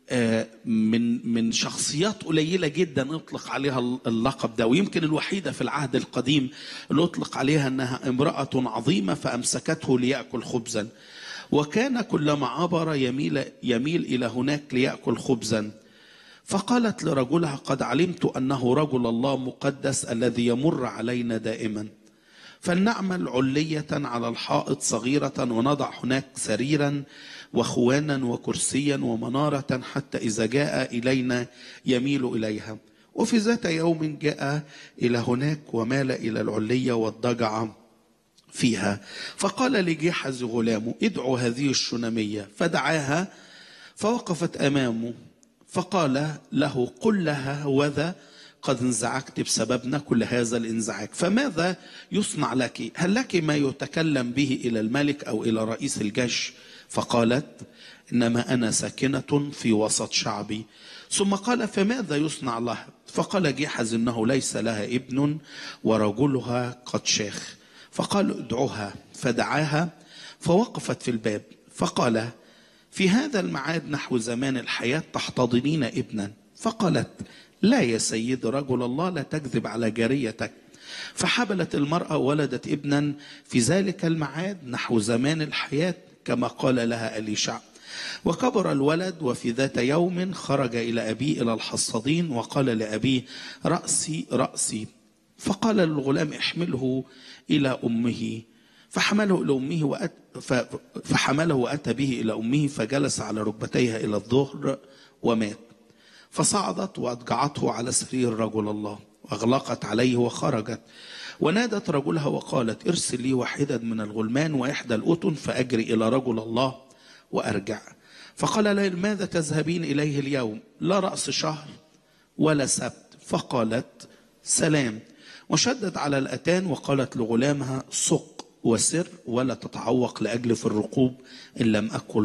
من شخصيات قليلة جدا اطلق عليها اللقب ده، ويمكن الوحيدة في العهد القديم اللي اطلق عليها انها امرأة عظيمة. فأمسكته ليأكل خبزا، وكان كلما عبر يميل إلى هناك ليأكل خبزا. فقالت لرجلها قد علمت أنه رجل الله مقدس الذي يمر علينا دائما، فلنعمل علية على الحائط صغيرة ونضع هناك سريرا وخوانا وكرسيا ومنارة حتى إذا جاء إلينا يميل إليها. وفي ذات يوم جاء إلى هناك ومال إلى العلية واضطجع فيها. فقال لجيحز غلامه ادعوا هذه الشنمية، فدعاها فوقفت أمامه. فقال له قل لها وذا قد انزعجت بسببنا كل هذا الانزعاج، فماذا يصنع لك؟ هل لك ما يتكلم به إلى الملك أو إلى رئيس الجيش؟ فقالت إنما أنا ساكنة في وسط شعبي. ثم قال فماذا يصنع لها؟ فقال جيحز إنه ليس لها ابن ورجلها قد شاخ. فقال ادعوها، فدعاها فوقفت في الباب. فقال في هذا الميعاد نحو زمان الحياة تحتضنين ابنا؟ فقالت لا يا سيد رجل الله، لا تكذب على جاريتك. فحبلت المرأة وولدت ابنا في ذلك الميعاد نحو زمان الحياة كما قال لها أليشع. وكبر الولد، وفي ذات يوم خرج إلى أبيه إلى الحصادين وقال لأبيه رأسي رأسي. فقال للغلام احمله إلى أمه. فحمله إلى أمه فحمله وأتى به إلى أمه، فجلس على ركبتيها إلى الظهر ومات. فصعدت وأضجعته على سرير رجل الله وأغلقت عليه وخرجت. ونادت رجلها وقالت ارسل لي واحدا من الغلمان وإحدى الأتن فأجري إلى رجل الله وأرجع. فقال لها ماذا تذهبين إليه اليوم؟ لا رأس شهر ولا سبت. فقالت سلام. وشدت على الأتان وقالت لغلامها سق وسر ولا تتعوق لأجل في الرقوب إن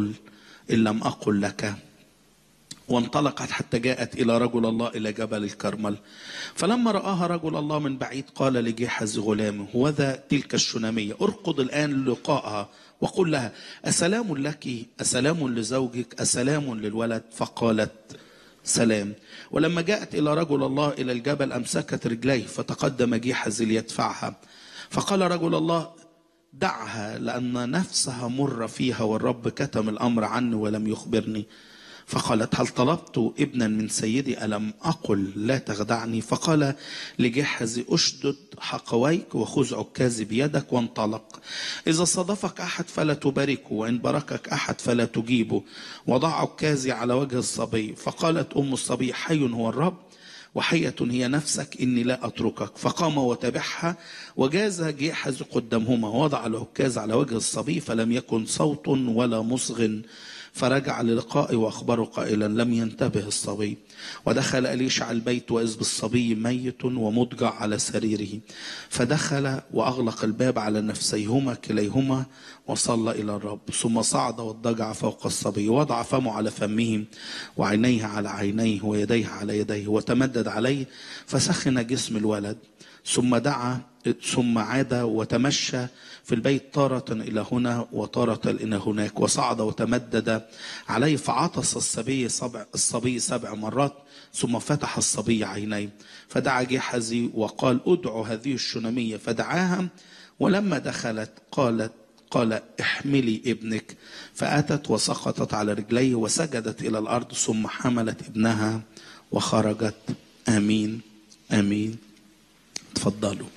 لم أقل لك. وانطلقت حتى جاءت إلى رجل الله إلى جبل الكرمل. فلما رآها رجل الله من بعيد قال لجيحز غلامه وذا تلك الشنمية ارقد الآن لقائها وقل لها أسلام لك أسلام لزوجك أسلام للولد؟ فقالت سلام. ولما جاءت إلى رجل الله إلى الجبل أمسكت رجليه، فتقدم جيحز ليدفعها. فقال رجل الله دعها لأن نفسها مر فيها، والرب كتم الأمر عني ولم يخبرني. فقالت هل طلبت ابنا من سيدي ألم أقل لا تخدعني؟ فقال لجيحز اشدد حقويك وخذ عكازي بيدك وانطلق. إذا صادفك أحد فلا تباركه، وإن باركك أحد فلا تجيبه، وضع عكازي على وجه الصبي. فقالت أم الصبي حي هو الرب وحية هي نفسك إني لا أتركك. فقام وتبعها وجاز جيحز قدامهما، وضع العكاز على وجه الصبي فلم يكن صوت ولا مصغ. فرجع للقائه وأخبره قائلا لم ينتبه الصبي. ودخل أليشع البيت وإذ بالصبي ميت ومضجع على سريره. فدخل وأغلق الباب على نفسيهما كليهما وصلى إلى الرب. ثم صعد واضطجع فوق الصبي، وضع فمه على فمه وعينيه على عينيه ويديه على يديه، وتمدد عليه فسخن جسم الولد. ثم عاد وتمشى في البيت تارة إلى هنا وتارة إلى هناك، وصعد وتمدد عليه فعطس الصبي 7 مرات، ثم فتح الصبي عينيه، فدعا جحزي وقال ادعوا هذه الشنامية، فدعاها، ولما دخلت قال احملي ابنك، فأتت وسقطت على رجليه وسجدت إلى الأرض، ثم حملت ابنها وخرجت. آمين آمين. تفضلوا.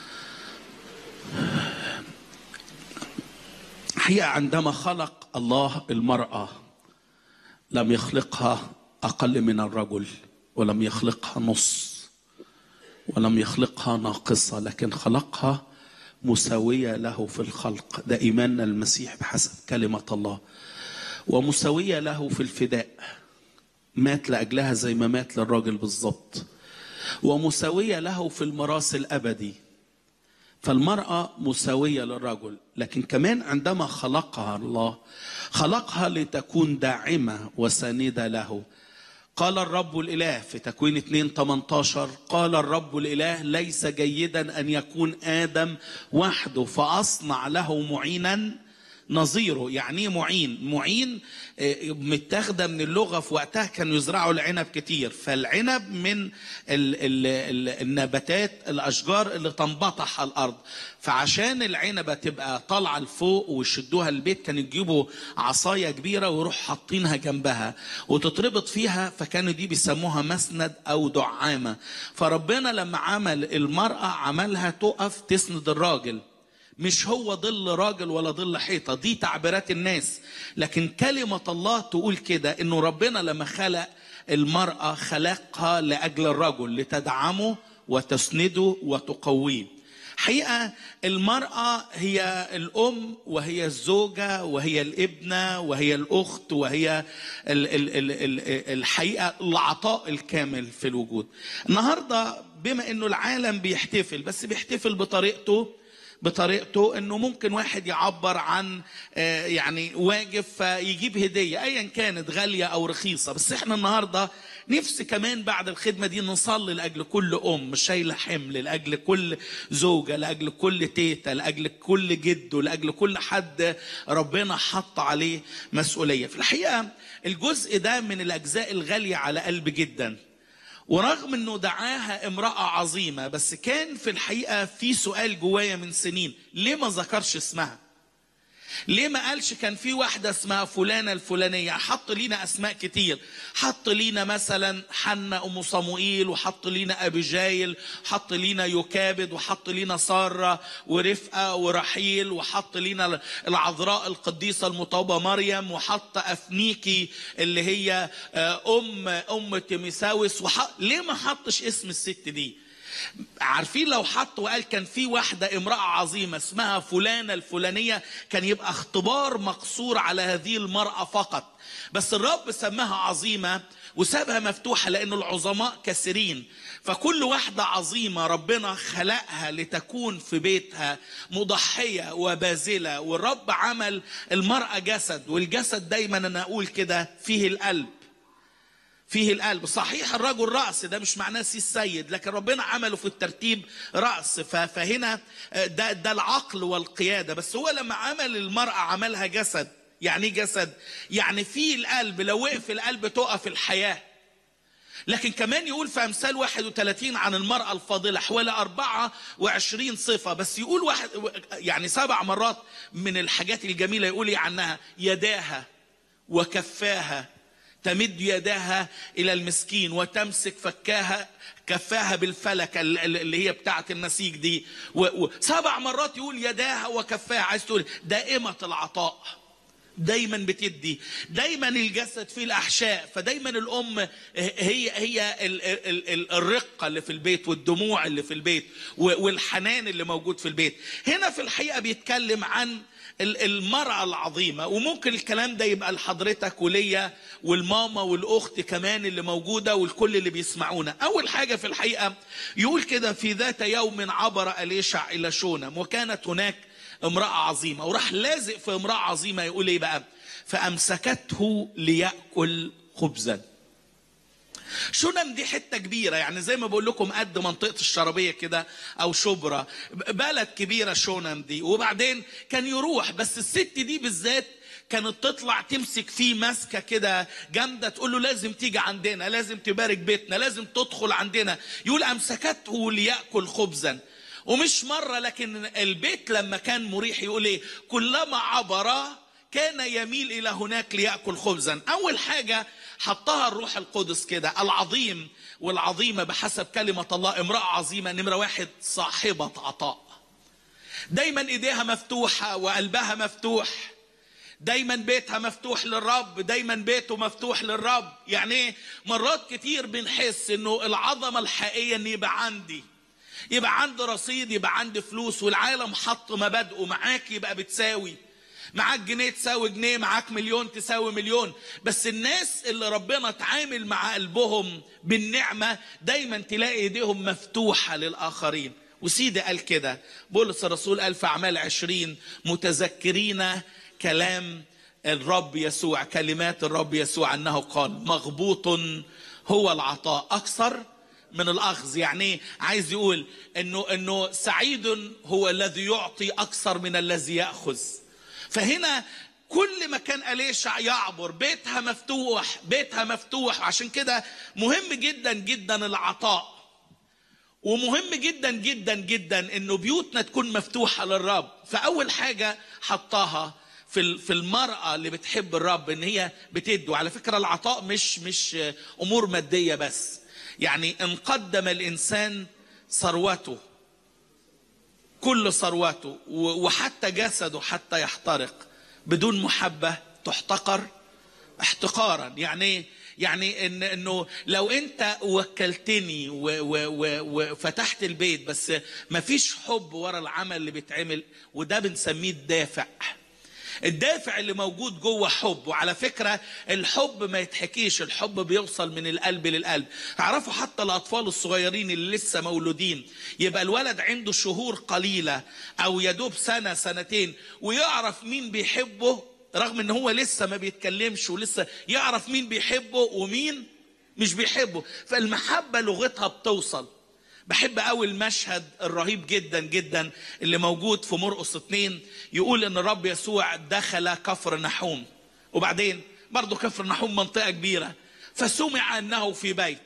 حقيقة عندما خلق الله المرأة لم يخلقها أقل من الرجل، ولم يخلقها نص، ولم يخلقها ناقصة، لكن خلقها مساوية له في الخلق. ده إيماننا المسيح بحسب كلمة الله. ومساوية له في الفداء، مات لأجلها زي ما مات للراجل بالضبط. ومساوية له في الميراث الأبدي. فالمرأة مساوية للرجل، لكن كمان عندما خلقها الله خلقها لتكون داعمة وساندة له. قال الرب الإله في تكوين 2:18 قال الرب الإله ليس جيدا أن يكون آدم وحده، فأصنع له معينا نظيره. يعني معين متاخده من اللغه. في وقتها كانوا يزرعوا العنب كتير، فالعنب من النباتات الاشجار اللي تنبطح على الارض، فعشان العنبه تبقى طالعه لفوق ويشدوها البيت كانوا يجيبوا عصايه كبيره ويروح حاطينها جنبها وتتربط فيها، فكانوا دي بيسموها مسند او دعامه. فربنا لما عمل المراه عملها تقف تسند الراجل، مش هو ظل راجل ولا ظل حيطة. دي تعبيرات الناس، لكن كلمة الله تقول كده انه ربنا لما خلق المرأة خلقها لأجل الرجل، لتدعمه وتسنده وتقويه. حقيقة المرأة هي الأم وهي الزوجة وهي الابنة وهي الأخت وهي الحقيقة العطاء الكامل في الوجود. النهاردة بما انه العالم بيحتفل، بس بيحتفل بطريقته انه ممكن واحد يعبر عن يعني واجب فيجيب هدية ايا كانت غالية او رخيصة. بس احنا النهاردة نفسي كمان بعد الخدمة دي نصلي لأجل كل ام شايلة حمل، لأجل كل زوجة، لأجل كل تيتا، لأجل كل جد، لأجل كل حد ربنا حط عليه مسؤولية. في الحقيقة الجزء ده من الأجزاء الغالية على قلبي جدا، ورغم انه دعاها امرأة عظيمة، بس كان في الحقيقة في سؤال جوايا من سنين، ليه ما ذكرش اسمها؟ ليه ما قالش كان في واحدة اسمها فلانة الفلانية؟ حط لينا اسماء كتير، حط لينا مثلا حنة ام صموئيل، وحط لينا ابيجايل، وحط لينا يوكابد، وحط لينا سارة ورفقة ورحيل، وحط لينا العذراء القديسة المطوبة مريم، وحط افنيكي اللي هي ام تيميساوس. ليه ما حطش اسم الست دي؟ عارفين لو حط وقال كان في واحدة امرأة عظيمة اسمها فلانة الفلانية كان يبقى اختبار مقصور على هذه المرأة فقط. بس الرب سماها عظيمة وسابها مفتوحة لأن العظماء كثيرين، فكل واحدة عظيمة ربنا خلقها لتكون في بيتها مضحية وباذلة. والرب عمل المرأة جسد، والجسد دايما أنا أقول كده فيه القلب، فيه القلب. صحيح الرجل رأس، ده مش معناه سي السيد، لكن ربنا عمله في الترتيب رأس، فهنا ده العقل والقيادة. بس هو لما عمل المرأة عملها جسد. يعني جسد يعني فيه القلب، لو وقف القلب تقف الحياة. لكن كمان يقول في أمثال 31 عن المرأة الفاضلة حوالي 24 صفة، بس يقول يعني 7 مرات من الحاجات الجميلة يقول عنها يداها وكفاها، تمد يداها إلى المسكين وتمسك كفاها بالفلكة اللي هي بتاعة النسيج دي. 7 مرات يقول يداها وكفاها، عايز تقول دائمة العطاء، دايما بتدي، دايما الجسد فيه الأحشاء. فدايما الأم هي الرقة اللي في البيت والدموع اللي في البيت والحنان اللي موجود في البيت. هنا في الحقيقة بيتكلم عن المرأة العظيمة، وممكن الكلام ده يبقى لحضرتك وليا والماما والأخت كمان اللي موجودة والكل اللي بيسمعونا. أول حاجة في الحقيقة يقول كده في ذات يوم عبر أليشع إلى شونم وكانت هناك امرأة عظيمة، وراح لازق في امرأة عظيمة. يقول ايه بقى؟ فأمسكته ليأكل خبزا. شونم دي حتة كبيرة، يعني زي ما بقول لكم قد منطقة الشرابية كده أو شبرا، بلد كبيرة شونم دي. وبعدين كان يروح، بس الست دي بالذات كانت تطلع تمسك فيه ماسكة كده جامدة، تقول له لازم تيجي عندنا، لازم تبارك بيتنا، لازم تدخل عندنا. يقول أمسكته ليأكل خبزا. ومش مرة، لكن البيت لما كان مريح يقول ايه؟ كلما عبر كان يميل إلى هناك ليأكل خبزا. أول حاجة حطها الروح القدس كده، العظيم والعظيمة بحسب كلمة الله، امرأة عظيمة. نمرة واحد، صاحبة عطاء، دايما ايديها مفتوحة وقلبها مفتوح، دايما بيتها مفتوح للرب، دايما بيته مفتوح للرب. يعني ايه؟ مرات كتير بنحس انه العظمة الحقيقية ان يبقى عندي رصيد، يبقى عندي فلوس، والعالم حط مبادئه، معاك يبقى بتساوي، معاك جنيه تساوي جنيه، معاك مليون تساوي مليون. بس الناس اللي ربنا اتعامل مع قلبهم بالنعمة دايما تلاقي ايديهم مفتوحة للآخرين. وسيدي قال كده، بولس الرسول قال في أعمال 20: متذكرين كلام الرب يسوع، كلمات الرب يسوع، أنه قال مغبوط هو العطاء أكثر من الأخذ. يعني عايز يقول إنه سعيد هو الذي يعطي أكثر من الذي يأخذ. فهنا كل ما كان أليشع يعبر بيتها مفتوح، بيتها مفتوح. عشان كده مهم جدا جدا العطاء، ومهم جدا جدا جدا إنه بيوتنا تكون مفتوحة للرب. فأول حاجة حطاها في المرأة اللي بتحب الرب إن هي بتدي. وعلى فكرة العطاء مش أمور مادية بس، يعني إن قدم الإنسان ثروته، كل ثروته وحتى جسده حتى يحترق، بدون محبة تحتقر احتقارا. يعني إنه لو أنت وكلتني وفتحت البيت بس ما فيش حب ورا العمل اللي بيتعمل، وده بنسميه الدافع اللي موجود جوه حب. وعلى فكرة الحب ما يتحكيش، الحب بيوصل من القلب للقلب. تعرفوا حتى الأطفال الصغيرين اللي لسه مولودين، يبقى الولد عنده شهور قليلة أو يدوب سنة سنتين، ويعرف مين بيحبه رغم ان هو لسه ما بيتكلمش، ولسه يعرف مين بيحبه ومين مش بيحبه. فالمحبة لغتها بتوصل. بحب قوي المشهد الرهيب جدا جدا اللي موجود في مرقس 2، يقول ان الرب يسوع دخل كفر نحوم، وبعدين برضو كفر نحوم منطقة كبيرة، فسمع انه في بيت.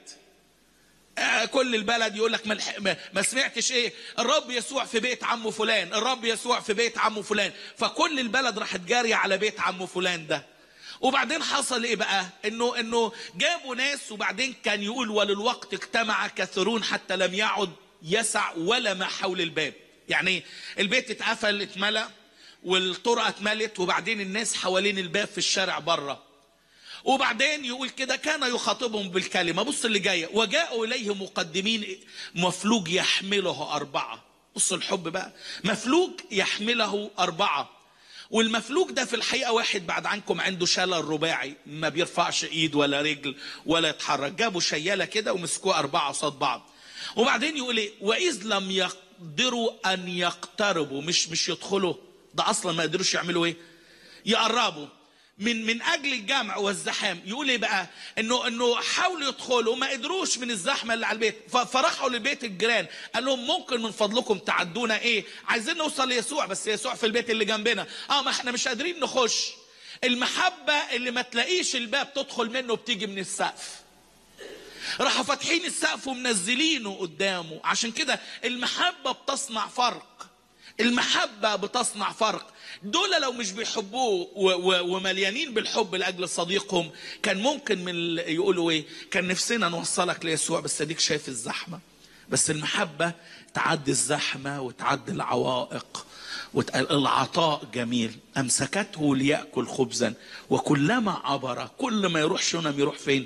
كل البلد يقول لك ما سمعتش ايه؟ الرب يسوع في بيت عمه فلان، الرب يسوع في بيت عمه فلان. فكل البلد راحت جارية على بيت عمه فلان ده. وبعدين حصل ايه بقى؟ انه جابوا ناس، وبعدين كان يقول وللوقت اجتمع كثيرون حتى لم يعد يسع ولا ما حول الباب. يعني البيت اتقفل، اتملأ، والطرقة اتملت، وبعدين الناس حوالين الباب في الشارع بره. وبعدين يقول كده كان يخاطبهم بالكلمة. بص اللي جاية: وجاءوا إليه مقدمين مفلوج يحمله 4. بص الحب بقى، مفلوج يحمله 4. والمفلوج ده في الحقيقة واحد بعد عنكم عنده شلل رباعي، ما بيرفعش ايد ولا رجل ولا يتحرك. جابوا شيالة كده ومسكوه 4 قصاد بعض. وبعدين يقول ايه؟ وإذ لم يقدروا أن يقتربوا، مش يدخلوا، ده أصلا ما يقدروش يعملوا ايه؟ يقربوا من اجل الجمع والزحام. يقول ايه بقى؟ انه حاولوا يدخلوا ما قدروش من الزحمه اللي على البيت، فراحوا لبيت الجيران، قال لهم ممكن من فضلكم تعدونا، ايه عايزين نوصل ليسوع، بس يسوع في البيت اللي جنبنا، ما احنا مش قادرين نخش. المحبه اللي ما تلاقيش الباب تدخل منه بتيجي من السقف. راحوا فاتحين السقف ومنزلينه قدامه. عشان كده المحبه بتصنع فرق، المحبة بتصنع فرق. دول لو مش بيحبوه ومليانين بالحب لأجل صديقهم، كان ممكن من يقولوا ايه؟ كان نفسنا نوصلك ليسوع بس اديك شايف الزحمة. بس المحبة تعدي الزحمة وتعدي العوائق. العطاء جميل. أمسكته ليأكل خبزا وكلما عبر، كل ما يروح شونم يروح فين؟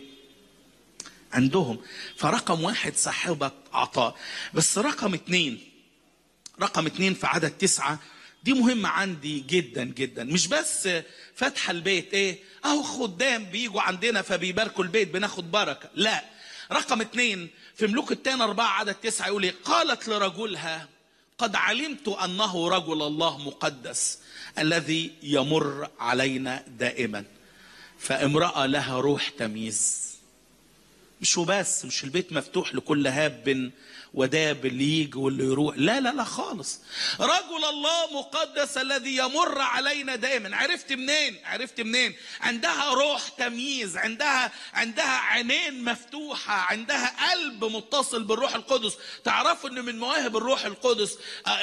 عندهم. فرقم 1 صاحبة عطاء. بس رقم 2 في عدد 9 دي مهمة عندي جدا جدا. مش بس فتح البيت، ايه اهو خدام بيجوا عندنا فبيباركوا البيت بناخد بركة، لا. رقم 2 في ملوك الثاني 4 عدد 9 يقول ايه؟ قالت لرجلها قد علمت أنه رجل الله مقدس الذي يمر علينا دائما. فامرأة لها روح تمييز، مش وبس، مش البيت مفتوح لكل هاب وداب اللي يجي واللي يروح، لا لا لا خالص. رجل الله مقدس الذي يمر علينا دائما. عرفت منين؟ عرفت منين؟ عندها روح تمييز، عندها عينين مفتوحة، عندها قلب متصل بالروح القدس. تعرفوا ان من مواهب الروح القدس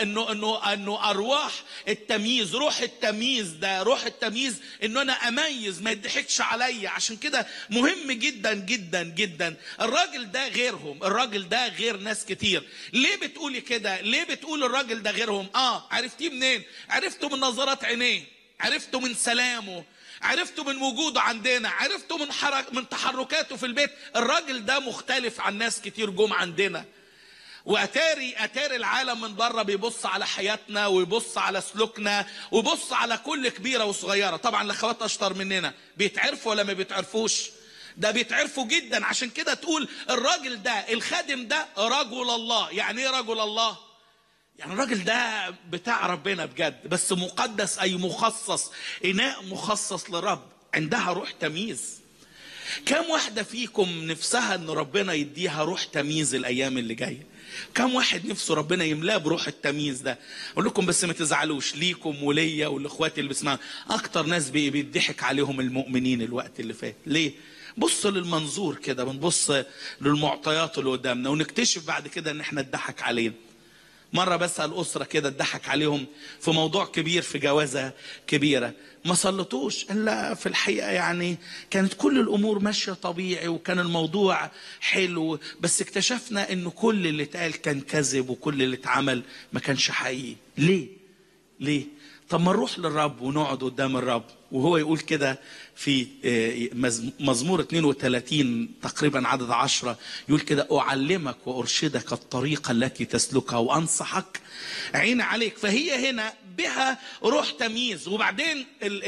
انه ارواح التمييز، روح التمييز ده، روح التمييز انه انا اميز، ما يضحكش عليا. عشان كده مهم جدا جدا جدا. الراجل ده غيرهم، الراجل ده غير ناس كتير. ليه بتقولي كده؟ ليه بتقول الراجل ده غيرهم؟ عرفتيه منين؟ عرفته من نظرات عينيه، عرفته من سلامه، عرفته من وجوده عندنا، عرفته من تحركاته في البيت. الراجل ده مختلف عن ناس كتير جم عندنا. واتاري العالم من بره بيبص على حياتنا ويبص على سلوكنا ويبص على كل كبيره وصغيره. طبعا الاخوات اشطر مننا، بيتعرفوا ولا ما بيتعرفوش؟ ده بيتعرفوا جدا. عشان كده تقول الراجل ده، الخادم ده رجل الله. يعني ايه رجل الله؟ يعني الراجل ده بتاع ربنا بجد، بس مقدس اي مخصص، اناء مخصص لرب، عندها روح تمييز. كم واحدة فيكم نفسها ان ربنا يديها روح تمييز الايام اللي جاية؟ كم واحد نفسه ربنا يملاه بروح التمييز ده؟ اقول لكم بس ما تزعلوش، ليكم وليا والاخوات اللي بيسمعوا، اكتر ناس بيضحك عليهم المؤمنين الوقت اللي فات. ليه؟ بص للمنظور كده، بنبص للمعطيات اللي قدامنا ونكتشف بعد كده ان احنا اتضحك علينا. مرة بسأل أسرة كده اتضحك عليهم في موضوع كبير، في جوازة كبيرة، ما صلتوش. إلا في الحقيقة يعني كانت كل الأمور ماشية طبيعي وكان الموضوع حلو، بس اكتشفنا إنه كل اللي اتقال كان كذب وكل اللي اتعمل ما كانش حقيقي. ليه؟ طب ما نروح للرب ونقعد قدام الرب، وهو يقول كده في مزمور 32 تقريبا عدد 10، يقول كده: أعلمك وأرشدك الطريقة التي تسلكها وأنصحك عين عليك. فهي هنا بها روح تمييز. وبعدين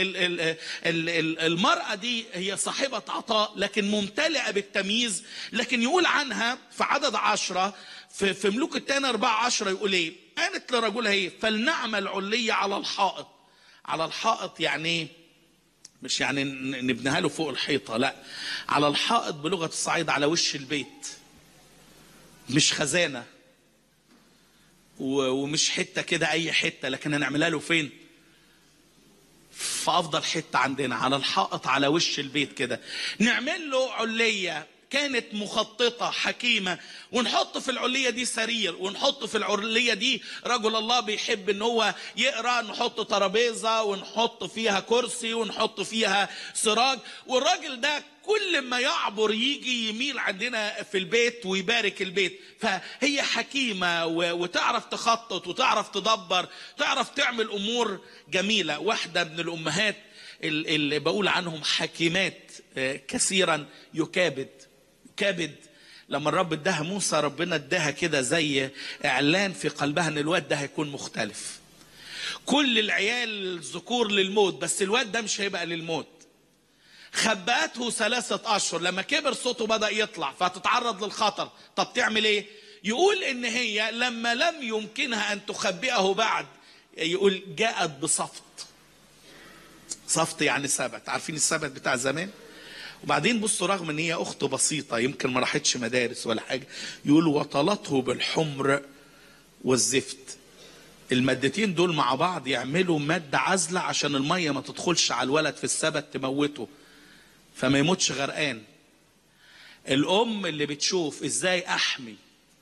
المرأة دي هي صاحبة عطاء لكن ممتلئة بالتمييز. لكن يقول عنها في عدد 10 في ملوك الثاني 14 يقول ايه؟ قالت لرجلها ايه؟ فلنعمل علية على الحائط. على الحائط يعني ايه؟ مش يعني نبنيها له فوق الحيطة، لا، على الحائط بلغة الصعيد على وش البيت، مش خزانة ومش حتة كده اي حتة، لكن هنعملها له فين؟ في افضل حتة عندنا، على الحائط على وش البيت كده. نعمل له علية كانت مخططة حكيمة، ونحط في العلية دي سرير، ونحط في العلية دي رجل الله بيحب ان هو يقرأ، نحط ترابيزة ونحط فيها كرسي ونحط فيها سراج. والراجل ده كل ما يعبر يجي يميل عندنا في البيت ويبارك البيت. فهي حكيمة وتعرف تخطط وتعرف تدبر، تعرف تعمل أمور جميلة. واحدة من الأمهات اللي بقول عنهم حكيمات كثيرا، يكابد. لما الرب اداها موسى، ربنا اداها كده زي اعلان في قلبها ان الواد ده هيكون مختلف. كل العيال الذكور للموت، بس الواد ده مش هيبقى للموت. خبأته 3 أشهر، لما كبر صوته بدأ يطلع فهتتعرض للخطر. طب تعمل ايه؟ يقول ان هي لما لم يمكنها ان تخبئه بعد، يقول جاءت بصفت. صفت يعني سبت، عارفين السبت بتاع زمان؟ وبعدين بصوا، رغم ان هي اخته بسيطه يمكن ما راحتش مدارس ولا حاجه، يقول وطلته بالحمر والزفت. المادتين دول مع بعض يعملوا ماده عازله عشان الميه ما تدخلش على الولد في السبت تموته فما يموتش غرقان. الام اللي بتشوف ازاي احمي،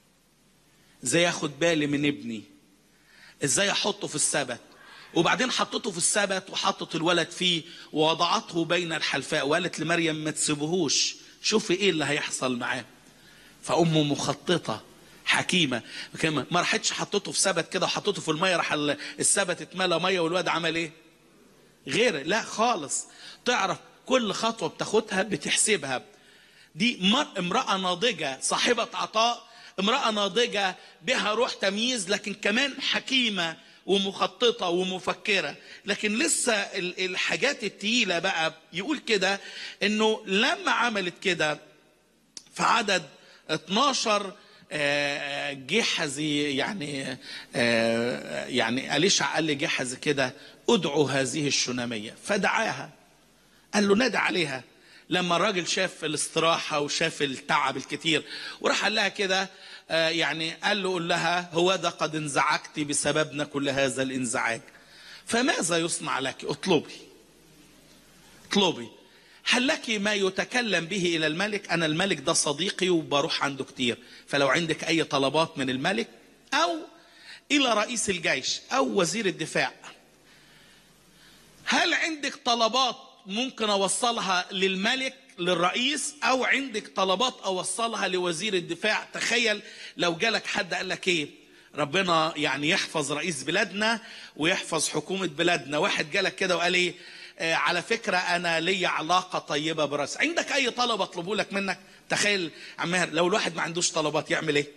ازاي اخد بالي من ابني، ازاي احطه في السبت، وبعدين حطته في السبت وحطت الولد فيه ووضعته بين الحلفاء، وقالت لمريم ما تسيبهوش، شوفي ايه اللي هيحصل معاه. فامه مخططه حكيمه، ما راحتش حطته في سبت كده وحطته في الميه راح السبت اتملى ميه والواد عمل ايه؟ غير، لا خالص. تعرف كل خطوه بتاخدها بتحسبها. دي امراه ناضجه صاحبه عطاء، امراه ناضجه بها روح تمييز، لكن كمان حكيمه ومخططة ومفكرة. لكن لسه الحاجات التقيلة بقى، يقول كده انه لما عملت كده في عدد 12 جحزي يعني أليشع قال لجحزي كده: ادعوا هذه الشنامية. فدعاها، قال له نادى عليها. لما الراجل شاف الاستراحة وشاف التعب الكتير وراح قال لها كده، يعني قال لها هو ده قد انزعجت بسببنا كل هذا الانزعاج، فماذا يصنع لك؟ اطلبي. هل لك ما يتكلم به إلى الملك؟ أنا الملك ده صديقي وبروح عنده كتير، فلو عندك أي طلبات من الملك أو إلى رئيس الجيش أو وزير الدفاع، هل عندك طلبات ممكن أوصلها للملك للرئيس، أو عندك طلبات أوصلها لوزير الدفاع؟ تخيل لو جالك حد قال لك إيه، ربنا يعني يحفظ رئيس بلادنا ويحفظ حكومة بلادنا، واحد جالك كده وقال إيه، على فكرة أنا لي علاقة طيبة برأس، عندك أي طلب أطلبه لك منك؟ تخيل عمار لو الواحد ما عندوش طلبات يعمل إيه؟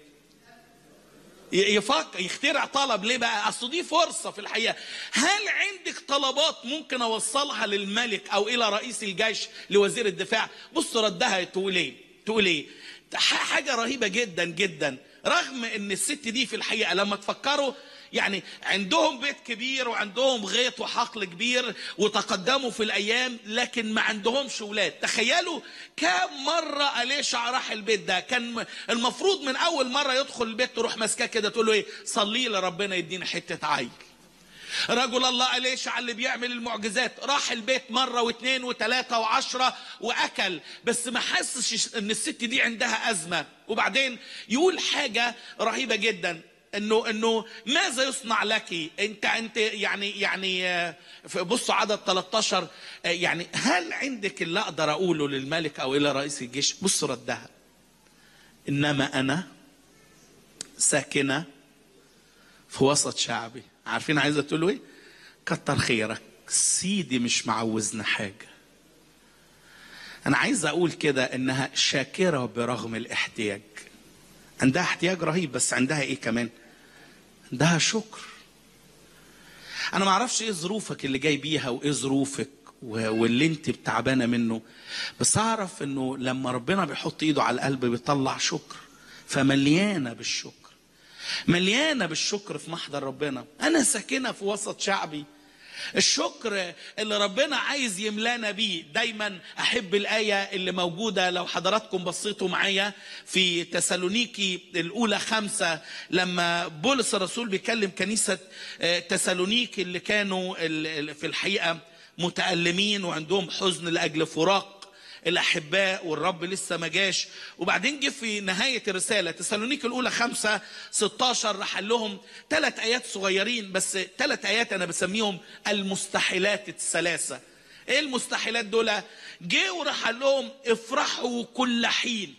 يفكر يخترع طلب. ليه بقى؟ أصل دي فرصة في الحقيقة. هل عندك طلبات ممكن أوصلها للملك أو إلى رئيس الجيش لوزير الدفاع؟ بص ردها تقول إيه؟ حاجة رهيبة جدا جدا، رغم إن الست دي في الحقيقة لما تفكروا يعني عندهم بيت كبير وعندهم غيط وحقل كبير وتقدموا في الأيام، لكن ما عندهمش ولاد. تخيلوا كم مرة أليشع راح البيت ده، كان المفروض من أول مرة يدخل البيت تروح ماسكاه كده تقول له إيه، صلي لي ربنا يدينا حتة عيل. رجل الله أليشع اللي بيعمل المعجزات راح البيت مرة واثنين وثلاثة وعشرة وأكل، بس ما حسش إن الست دي عندها أزمة. وبعدين يقول حاجة رهيبة جدا، انه ماذا يصنع لك؟ انت يعني بصوا عدد 13، يعني هل عندك اللي اقدر اقوله للملك او الى رئيس الجيش؟ بص ردها، انما انا ساكنه في وسط شعبي. عارفين عايزه تقول ايه؟ كتر خيرك سيدي مش معوزنا حاجه. انا عايز اقول كده انها شاكره برغم الاحتياج، عندها احتياج رهيب بس عندها ايه كمان؟ عندها شكر. انا ما اعرفش ايه ظروفك اللي جاي بيها وايه ظروفك واللي انت بتعبانه منه، بس اعرف انه لما ربنا بيحط ايده على القلب بيطلع شكر، فمليانه بالشكر في محضر ربنا. انا ساكنه في وسط شعبي. الشكر اللي ربنا عايز يملانا بيه. دايما احب الآية اللي موجودة لو حضراتكم بصيتوا معايا في تسالونيكي الأولى 5، لما بولس الرسول بيكلم كنيسة تسالونيكي اللي كانوا في الحقيقة متألمين وعندهم حزن لأجل فراق الأحباء والرب لسه ما جاش. وبعدين جه في نهاية الرسالة تسالونيكي الأولى 5:16 راح لهم 3 آيات صغيرين، بس 3 آيات أنا بسميهم المستحيلات الثلاثة. إيه المستحيلات دول؟ جه وراح لهم افرحوا كل حين.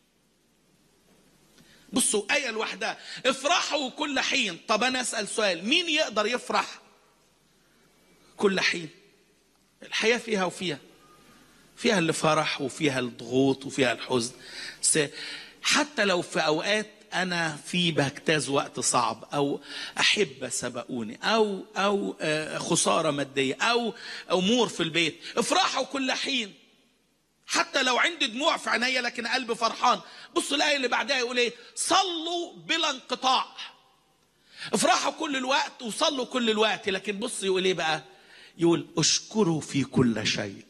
بصوا آية لوحدها افرحوا كل حين. طب أنا أسأل سؤال، مين يقدر يفرح كل حين؟ الحياة فيها وفيها، فيها الفرح وفيها الضغوط وفيها الحزن. حتى لو في أوقات أنا في بجتاز وقت صعب أو أحب سبقوني أو خسارة مادية أو أمور في البيت، افرحوا كل حين. حتى لو عندي دموع في عينيا لكن قلبي فرحان. بصوا الآية اللي بعدها يقول إيه؟ صلوا بلا انقطاع. افرحوا كل الوقت وصلوا كل الوقت. لكن بص يقول إيه بقى؟ يقول اشكروا في كل شيء.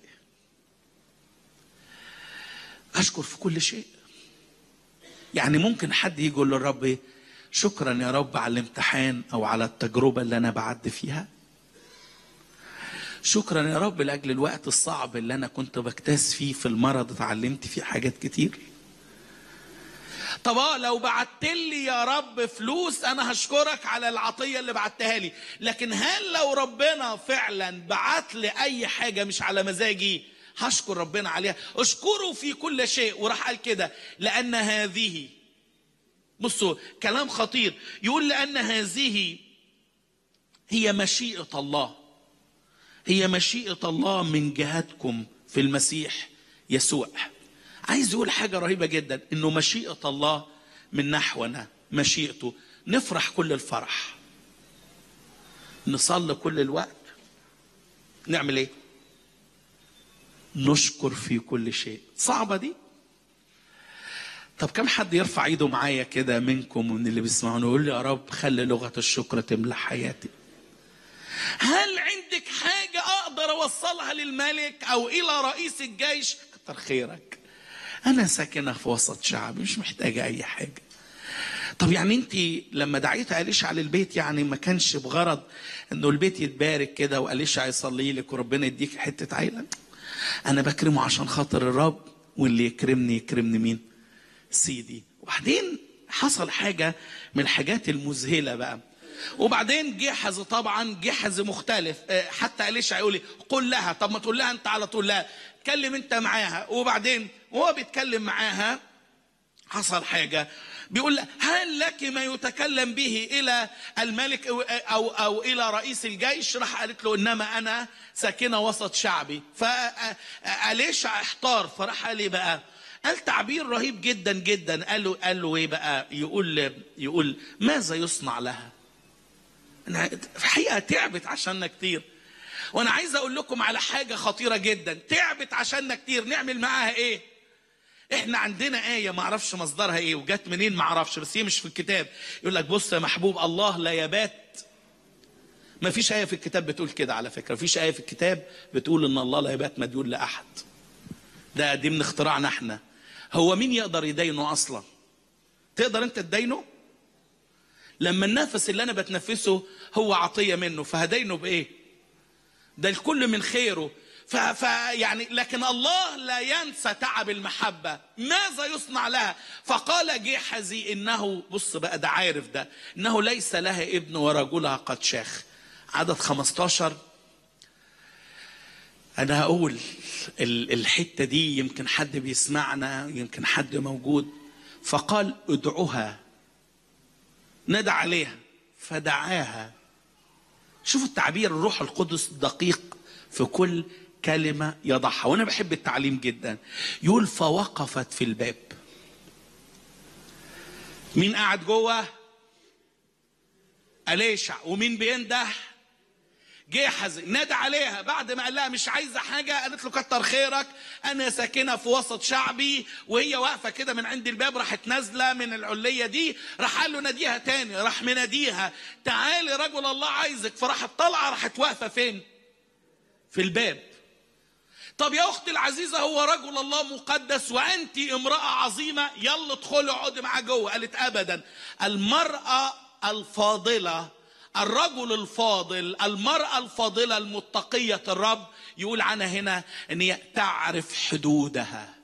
أشكر في كل شيء. يعني ممكن حد يقول للرب إيه؟ شكرا يا رب على الامتحان أو على التجربة اللي أنا بعد فيها. شكرا يا رب لأجل الوقت الصعب اللي أنا كنت بجتاز فيه في المرض، اتعلمت فيه حاجات كتير. طب لو بعت لي يا رب فلوس أنا هشكرك على العطية اللي بعتها لي. لكن هل لو ربنا فعلا بعت لي أي حاجة مش على مزاجي هشكر ربنا عليها؟ اشكروا في كل شيء. وراح قال كده لأن هذه، بصوا كلام خطير، يقول لأن هذه هي مشيئة الله، هي مشيئة الله من جهتكم في المسيح يسوع. عايز يقول حاجة رهيبة جدا، انه مشيئة الله من نحونا، مشيئته نفرح كل الفرح، نصلي كل الوقت، نعمل ايه؟ نشكر في كل شيء. صعبة دي؟ طب كم حد يرفع ايده معايا كده منكم ومن اللي بيسمعوني ويقول لي يا رب خلي لغة الشكر تملى حياتي؟ هل عندك حاجة اقدر اوصلها للملك او الى رئيس الجيش؟ كتر خيرك، انا ساكنه في وسط شعب مش محتاجه اي حاجه. طب يعني انت لما دعيت أليشع للبيت يعني ما كانش بغرض انه البيت يتبارك كده وأليشع يصلي لك وربنا يديك حته عيله؟ انا بكرمه عشان خاطر الرب، واللي يكرمني يكرمني مين؟ سيدي. وبعدين حصل حاجه من الحاجات المذهله بقى. وبعدين جحز، طبعا جحز مختلف. حتى أليشع يقول لي قل لها، طب ما تقول لها انت على طول، لا اتكلم انت معاها. وبعدين وهو بيتكلم معاها حصل حاجه، بيقول هل لك ما يتكلم به الى الملك او الى رئيس الجيش؟ راح قالت له انما انا ساكنه وسط شعبي. فأليشع احتار، فراح قال ايه بقى؟ قال تعبير رهيب جدا جدا. قال له ايه بقى؟ يقول ماذا يصنع لها؟ أنا في الحقيقه تعبت عشاننا كتير، وانا عايز اقول لكم على حاجه خطيره جدا. تعبت عشاننا كتير، نعمل معاها ايه؟ احنا عندنا آية ما اعرفش مصدرها ايه وجات منين ما اعرفش، بس هي مش في الكتاب. يقول لك بص يا محبوب، الله لا يبات. ما فيش آية في الكتاب بتقول كده على فكرة، ما فيش آية في الكتاب بتقول ان الله لا يبات مديون لأحد. دي من اختراعنا احنا. هو مين يقدر يدينه اصلا؟ تقدر انت تدينه؟ لما النفس اللي انا بتنفسه هو عطية منه، فهدينه بايه؟ ده الكل من خيره. يعني لكن الله لا ينسى تعب المحبة. ماذا يصنع لها؟ فقال جحزي انه، بص بقى ده عارف ده، انه ليس لها ابن ورجلها قد شاخ. عدد 15. انا هقول الحتة دي يمكن حد بيسمعنا، يمكن حد موجود. فقال ادعوها، ندى عليها فدعاها. شوفوا التعبير، الروح القدس دقيق في كل كلمة يضعها، وانا بحب التعليم جدا. يقول فوقفت في الباب. مين قاعد جوه؟ أليشع. ومين بينده؟ جحز. نادى عليها بعد ما قال لها مش عايزه حاجه، قالت له كتر خيرك انا ساكنه في وسط شعبي. وهي واقفه كده من عند الباب، راحت نازله من العليه دي، راح قال له ناديها تاني، راح مناديها تعالي رجل الله عايزك. فراحت طالعه، راحت واقفه فين؟ في الباب. طب يا اختي العزيزه هو رجل الله مقدس وانت امراه عظيمه، يلا ادخلي اقعدي معاه جوه. قالت ابدا. المراه الفاضله، الرجل الفاضل، المراه الفاضله المتقيه الرب، يقول عنها هنا ان هي تعرف حدودها.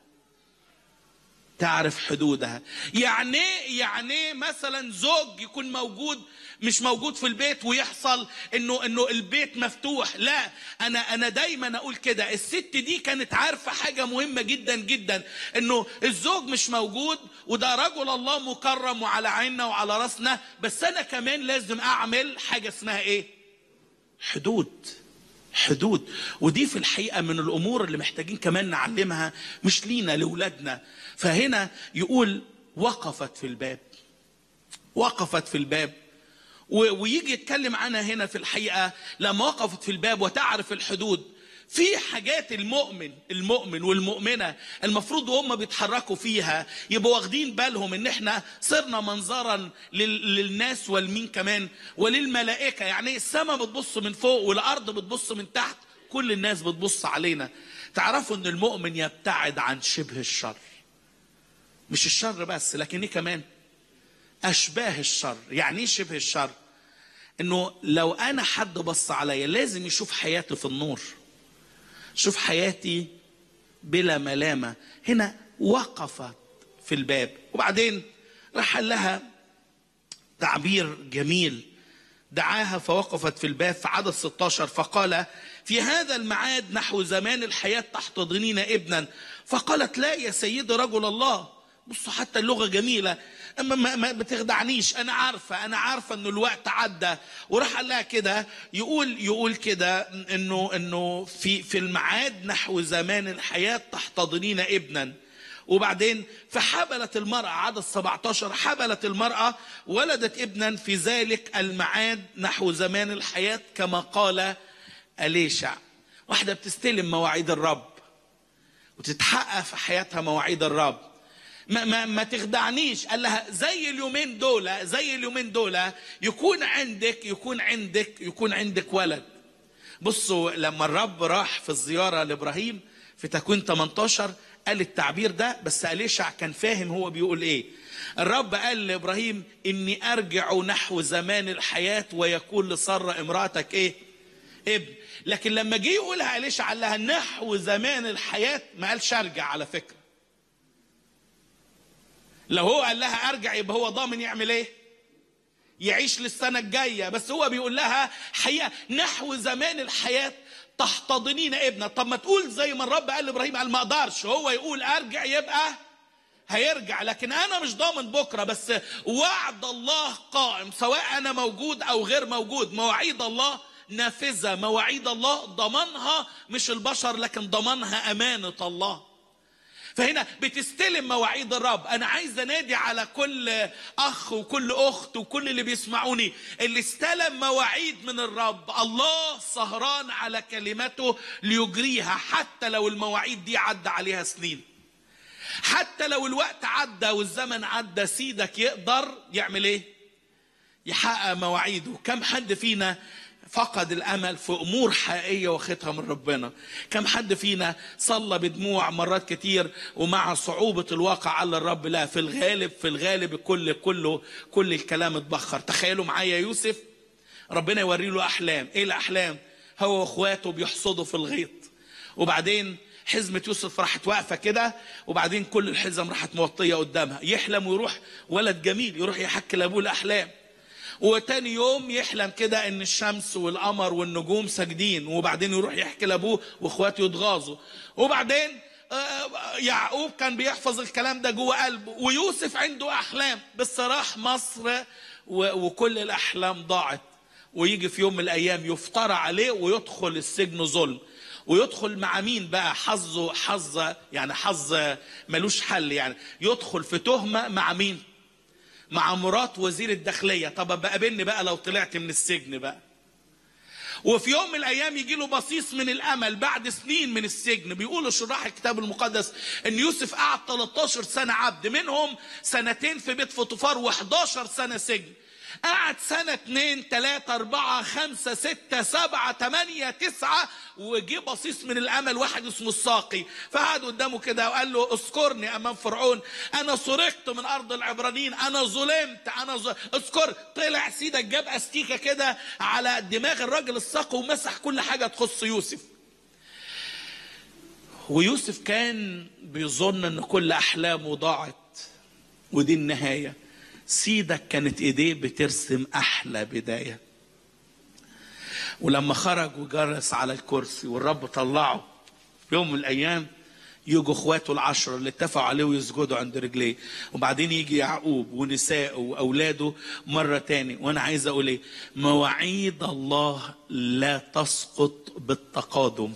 تعرف حدودها. يعني مثلا زوج يكون موجود مش موجود في البيت ويحصل انه البيت مفتوح. لا، انا دايما اقول كده، الست دي كانت عارفه حاجه مهمه جدا جدا، انه الزوج مش موجود وده رجل الله مكرم وعلى عيننا وعلى راسنا، بس انا كمان لازم اعمل حاجه اسمها ايه؟ حدود. ودي في الحقيقه من الامور اللي محتاجين كمان نعلمها، مش لينا، لاولادنا. فهنا يقول وقفت في الباب. ويجي يتكلم عنها هنا في الحقيقة لما وقفت في الباب وتعرف الحدود. في حاجات المؤمن والمؤمنة المفروض وهم بيتحركوا فيها يبقوا واخدين بالهم ان احنا صرنا منظرا للناس والمين كمان وللملائكة. يعني السماء بتبص من فوق والارض بتبص من تحت، كل الناس بتبص علينا. تعرفوا ان المؤمن يبتعد عن شبه الشر، مش الشر بس لكن ايه كمان؟ اشباه الشر. يعني ايه شبه الشر؟ انه لو انا حد بص عليا لازم يشوف حياتي في النور، شوف حياتي بلا ملامة. هنا وقفت في الباب. وبعدين راح لها تعبير جميل، دعاها فوقفت في الباب. في عدد 16 فقال في هذا الميعاد نحو زمان الحياة تحتضنين ابنا. فقالت لا يا سيدي رجل الله. بصوا حتى اللغة جميلة، اما ما تخدعنيش، انا عارفة انه الوقت عدى. وراح قال لها كده، يقول كده انه في الميعاد نحو زمان الحياة تحتضنين ابنا. وبعدين فحبلت المرأة، عدد 17، حبلت المرأة ولدت ابنا في ذلك الميعاد نحو زمان الحياة كما قال أليشع. واحدة بتستلم مواعيد الرب وتتحقق في حياتها مواعيد الرب. ما تخدعنيش. قال لها زي اليومين دول يكون عندك ولد. بصوا لما الرب راح في الزيارة لإبراهيم في تكوين 18 قال التعبير ده، بس أليشع كان فاهم هو بيقول ايه. الرب قال لإبراهيم إني أرجع نحو زمان الحياة ويكون لسارة امرأتك ايه؟ ابن. لكن لما جه يقولها أليشع قال لها نحو زمان الحياة، ما قالش ارجع. على فكرة لو هو قال لها ارجع يبقى هو ضامن يعمل ايه؟ يعيش للسنة الجاية. بس هو بيقول لها حقيقة نحو زمان الحياة تحتضنين ابنة. طب ما تقول زي ما الرب قال لإبراهيم، قال ما اقدرش. هو يقول ارجع يبقى هيرجع، لكن انا مش ضامن بكرة. بس وعد الله قائم سواء انا موجود او غير موجود. مواعيد الله نافذة، مواعيد الله ضمنها مش البشر لكن ضمنها أمانة الله. فهنا بتستلم مواعيد الرب. أنا عايز أنادي على كل أخ وكل أخت وكل اللي بيسمعوني اللي استلم مواعيد من الرب. الله سهران على كلمته ليجريها، حتى لو المواعيد دي عدى عليها سنين، حتى لو الوقت عدى والزمن عدى، سيدك يقدر يعمل ايه؟ يحقق مواعيده. كم حد فينا فقد الأمل في أمور حقيقية واخدها من ربنا؟ كم حد فينا صلى بدموع مرات كتير ومع صعوبة الواقع على الرب لا، في الغالب كل الكلام اتبخر. تخيلوا معايا يوسف ربنا يوري له أحلام. إيه الأحلام؟ هو وأخواته بيحصدوا في الغيط، وبعدين حزمة يوسف راحت واقفة كده، وبعدين كل الحزم راحت موطية قدامها. يحلم ويروح ولد جميل يروح يحكي لأبوه الأحلام، وتاني يوم يحلم كده ان الشمس والقمر والنجوم ساجدين، وبعدين يروح يحكي لابوه واخواته يتغاظوا. وبعدين يعقوب كان بيحفظ الكلام ده جوه قلبه، ويوسف عنده احلام بس راح مصر وكل الاحلام ضاعت. ويجي في يوم من الايام يفترى عليه ويدخل السجن ظلم. ويدخل مع مين بقى؟ حظ يعني حظ ملوش حل، يعني يدخل في تهمة مع مين؟ مع مرات وزير الداخلية. طب بقابلني بقى لو طلعت من السجن بقى. وفي يوم من الأيام يجي له بصيص من الأمل بعد سنين من السجن. بيقولوا شراح الكتاب المقدس إن يوسف قعد 13 سنة عبد، منهم سنتين في بيت فطفار و11 سنة سجن. قعد سنة 2 3 4 5 6 7 8 9، وجي بصيص من الامل واحد اسمه الساقي، فقعد قدامه كده وقال له اذكرني امام فرعون، انا سرقت من ارض العبرانيين، انا ظلمت، اذكر. طلع سيدك جاب استيكه كده على دماغ الراجل الساقي ومسح كل حاجه تخص يوسف. ويوسف كان بيظن ان كل احلامه ضاعت ودي النهايه. سيدك كانت ايديه بترسم احلى بدايه. ولما خرج وجلس على الكرسي والرب طلعه في يوم من الايام، يجوا اخواته العشرة اللي اتفقوا عليه ويسجدوا عند رجليه، وبعدين يجي يعقوب ونسائه واولاده مره تاني. وانا عايز اقول ايه؟ مواعيد الله لا تسقط بالتقادم.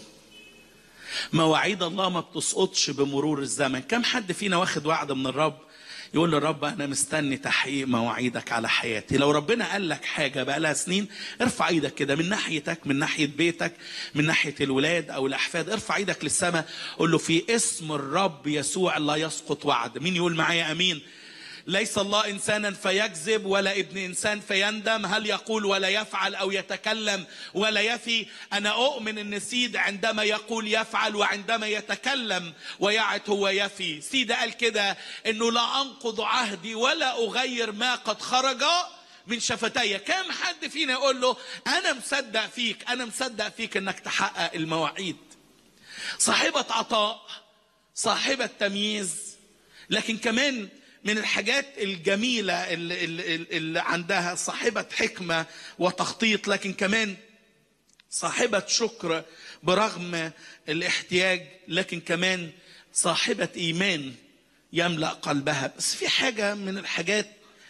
مواعيد الله ما بتسقطش بمرور الزمن. كم حد فينا واخد وعد من الرب يقول للرب انا مستني تحقيق مواعيدك على حياتي؟ لو ربنا قال لك حاجه بقى لها سنين، ارفع ايدك كده من ناحيتك، من ناحيه بيتك، من ناحيه الولاد او الاحفاد، ارفع ايدك للسماء قول له في اسم الرب يسوع لا يسقط وعد. مين يقول معايا امين؟ ليس الله إنسانا فيكذب ولا ابن إنسان فيندم، هل يقول ولا يفعل أو يتكلم ولا يفي؟ أنا أؤمن أن سيد عندما يقول يفعل وعندما يتكلم ويعد هو يفي. سيد قال كده أنه لا أنقض عهدي ولا أغير ما قد خرج من شفتي. كم حد فينا يقول له أنا مصدق فيك، أنا مصدق فيك أنك تحقق المواعيد. صاحبة عطاء، صاحبة تمييز، لكن كمان من الحاجات الجميلة اللي عندها صاحبة حكمة وتخطيط، لكن كمان صاحبة شكر برغم الاحتياج، لكن كمان صاحبة إيمان يملأ قلبها. بس في حاجة من الحاجات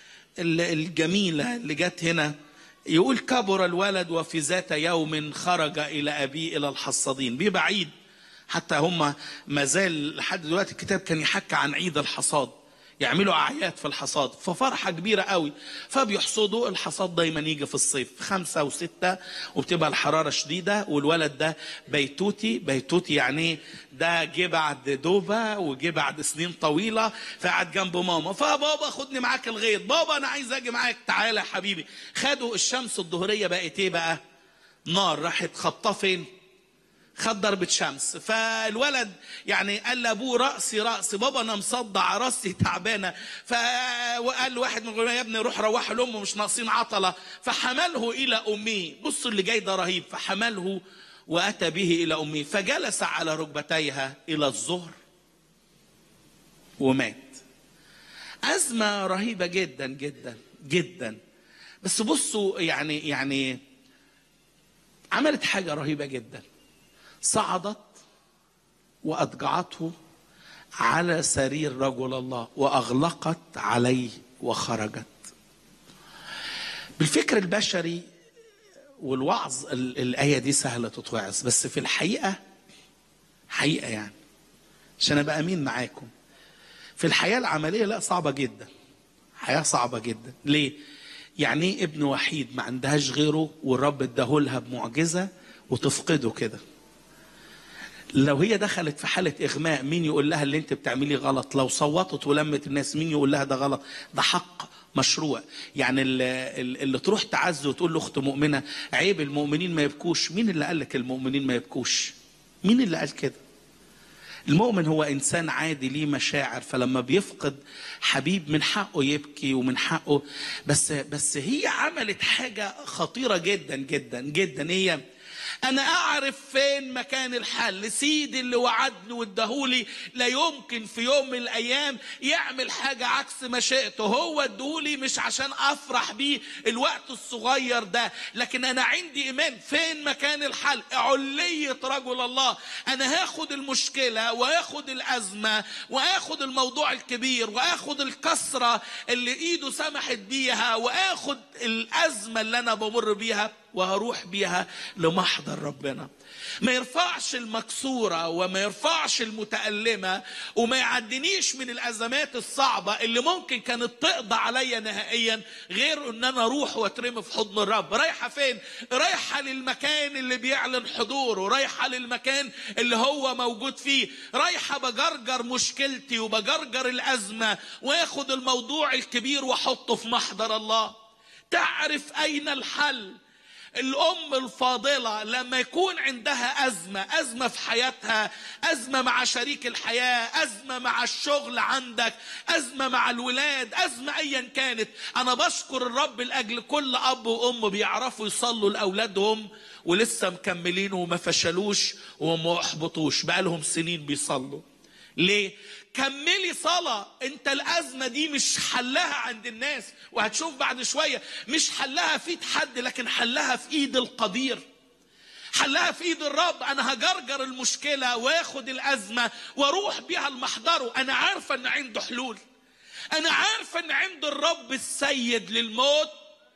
الجميلة اللي جت هنا، يقول كبر الولد وفي ذات يوم خرج إلى أبيه إلى الحصادين. ببعيد حتى هم ما زال لحد دلوقتي الكتاب كان يحكي عن عيد الحصاد، يعملوا أعياد في الحصاد، ففرحة كبيرة قوي. فبيحصدوا الحصاد دايما يجي في الصيف 5 و6، وبتبقى الحرارة شديدة، والولد ده بيتوتي يعني ده جه بعد دوبة وجه بعد سنين طويلة، فقعد جنب ماما، فبابا خدني معاك الغيط، بابا أنا عايز أجي معاك، تعالى يا حبيبي. خدوا الشمس الظهرية بقت إيه بقى؟ نار، راحت خبطة فين؟ خد ضربة شمس. فالولد يعني قال لابوه رأسي بابا انا مصدع راسي تعبانه. فقال له واحد من الغلمان يا ابني روح روح لامه مش ناقصين عطله. فحمله الى امه. بصوا اللي جاي ده رهيب. فحمله واتى به الى امه فجلس على ركبتيها الى الظهر ومات. ازمه رهيبه جدا جدا جدا. بس بصوا يعني عملت حاجه رهيبه جدا. صعدت وأضجعته على سرير رجل الله وأغلقت عليه وخرجت. بالفكر البشري والوعظ الآية دي سهلة تتوعظ، بس في الحقيقة حقيقة يعني عشان أبقى أمين معاكم في الحياة العملية لا صعبة جدا. حياة صعبة جدا. ليه؟ يعني ايه ابن وحيد ما عندهاش غيره والرب اداهولها بمعجزة وتفقده كده؟ لو هي دخلت في حالة إغماء مين يقول لها اللي انت بتعملي غلط؟ لو صوتت ولمت الناس مين يقول لها ده غلط؟ ده حق مشروع. يعني اللي تروح تعز وتقول له اخت مؤمنة عيب المؤمنين ما يبكوش. مين اللي قال لك المؤمنين ما يبكوش؟ مين اللي قال كده؟ المؤمن هو إنسان عادي ليه مشاعر، فلما بيفقد حبيب من حقه يبكي ومن حقه. بس هي عملت حاجة خطيرة جدا جدا جدا. هي أنا أعرف فين مكان الحل. سيدي اللي وعدني واداهولي لا يمكن في يوم من الأيام يعمل حاجة عكس مشيئته. هو اداهولي مش عشان أفرح بيه الوقت الصغير ده، لكن أنا عندي إيمان فين مكان الحل. علية رجل الله. أنا هاخد المشكلة وهاخد الأزمة وهاخد الموضوع الكبير وهاخد الكسرة اللي إيده سمحت بيها وهاخد الأزمة اللي أنا بمر بيها وهروح بيها لمحضر ربنا. ما يرفعش المكسورة وما يرفعش المتألمة وما يعدنيش من الأزمات الصعبة اللي ممكن كانت تقضى عليا نهائيا غير ان انا اروح واترمي في حضن الرب. رايحة فين؟ رايحة للمكان اللي بيعلن حضوره، رايحة للمكان اللي هو موجود فيه، رايحة بجرجر مشكلتي وبجرجر الأزمة واخد الموضوع الكبير واحطه في محضر الله. تعرف اين الحل. الأم الفاضلة لما يكون عندها أزمة في حياتها، أزمة مع شريك الحياة، أزمة مع الشغل عندك، أزمة مع الولاد، أزمة أيا كانت. أنا بشكر الرب لأجل كل أب وأم بيعرفوا يصلوا لأولادهم ولسه مكملين وما فشلوش وما احبطوش، بقالهم سنين بيصلوا. ليه؟ كملي صلاة. انت الأزمة دي مش حلها عند الناس، وهتشوف بعد شوية مش حلها في ايد حد، لكن حلها في ايد القدير، حلها في ايد الرب. انا هجرجر المشكلة واخد الأزمة واروح بيها لمحضره. انا عارفة ان عنده حلول. انا عارفة ان عند الرب السيد للموت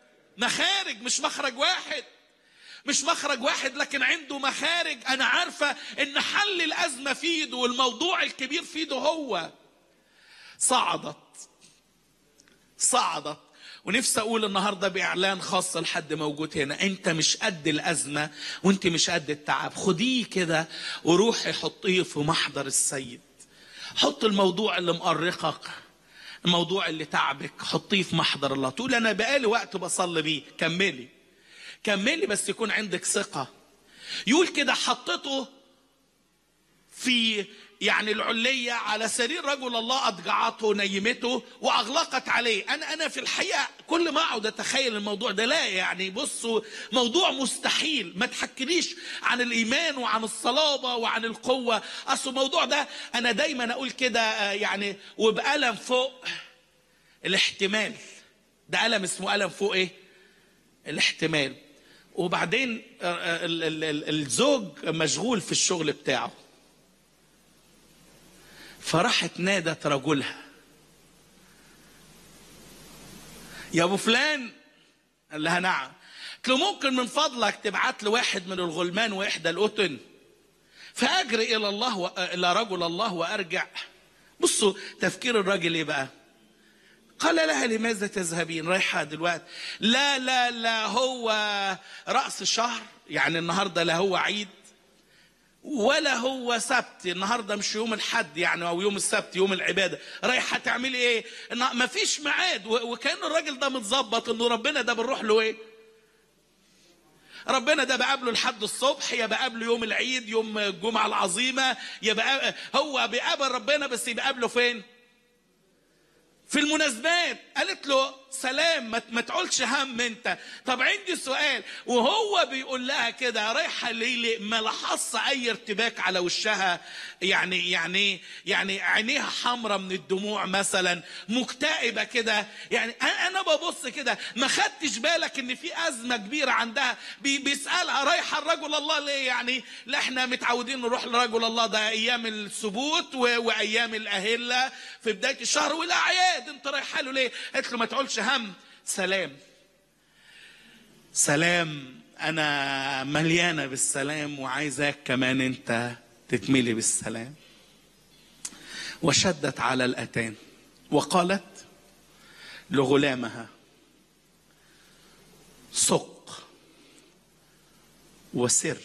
مخارج، مش مخرج واحد، مش مخرج واحد، لكن عنده مخارج. أنا عارفة إن حل الأزمة في إيده والموضوع الكبير في إيده هو. صعدت. ونفسي أقول النهاردة بإعلان خاص لحد موجود هنا، أنت مش قد الأزمة وأنت مش قد التعب. خديه كده وروحي حطيه في محضر السيد. حط الموضوع اللي مقرقك، الموضوع اللي تعبك، حطيه في محضر الله. تقول أنا بقالي وقت بصلي بيه. كملي بس يكون عندك ثقة. يقول كده حطته في يعني العلية على سرير رجل الله، أضجعته نيمته وأغلقت عليه. أنا في الحقيقة كل ما أقعد أتخيل الموضوع ده لا يعني بصوا موضوع مستحيل. ما تحكيليش عن الإيمان وعن الصلابة وعن القوة. أصل الموضوع ده أنا دايما أقول كده يعني وبقلم فوق الاحتمال. ده قلم اسمه قلم فوق إيه؟ الاحتمال. وبعدين الزوج مشغول في الشغل بتاعه، فراحت نادت رجلها يا ابو فلان. قال لها نعم. قلت له ممكن من فضلك تبعت له واحد من الغلمان واحدى القطن فاجري الى الله الى رجل الله وارجع. بصوا تفكير الراجل ايه بقى. قال لها لماذا تذهبين؟ رايحة دلوقتي؟ لا هو رأس الشهر، يعني النهاردة لا هو عيد ولا هو سبت، النهاردة مش يوم الحد يعني أو يوم السبت يوم العبادة. رايحة تعملي إيه؟ ما فيش ميعاد. وكان الراجل ده متظبط إنه ربنا ده بنروح له إيه؟ ربنا ده بقابله لحد الصبح، يا بقابله يوم العيد، يوم الجمعة العظيمة، هو بيقابل ربنا، بس بيقابله فين؟ في المناسبات. قالت له سلام، ما تقولش هم انت. طب عندي سؤال، وهو بيقول لها كده رايحه ليه؟ ما لاحظش اي ارتباك على وشها؟ يعني عينيها حمرة من الدموع مثلا، مكتئبه كده؟ يعني انا ببص كده، ما خدتش بالك ان في ازمه كبيره عندها؟ بيسالها رايحه لرجل الله ليه؟ يعني لا احنا متعودين نروح لرجل الله ده ايام السبوت وايام الاهله في بدايه الشهر والاعياد، انت رايحه له ليه؟ قالت له ما تقولش هم، سلام، انا مليانه بالسلام وعايزاك كمان انت تتملي بالسلام. وشدت على الاتان وقالت لغلامها سق وسر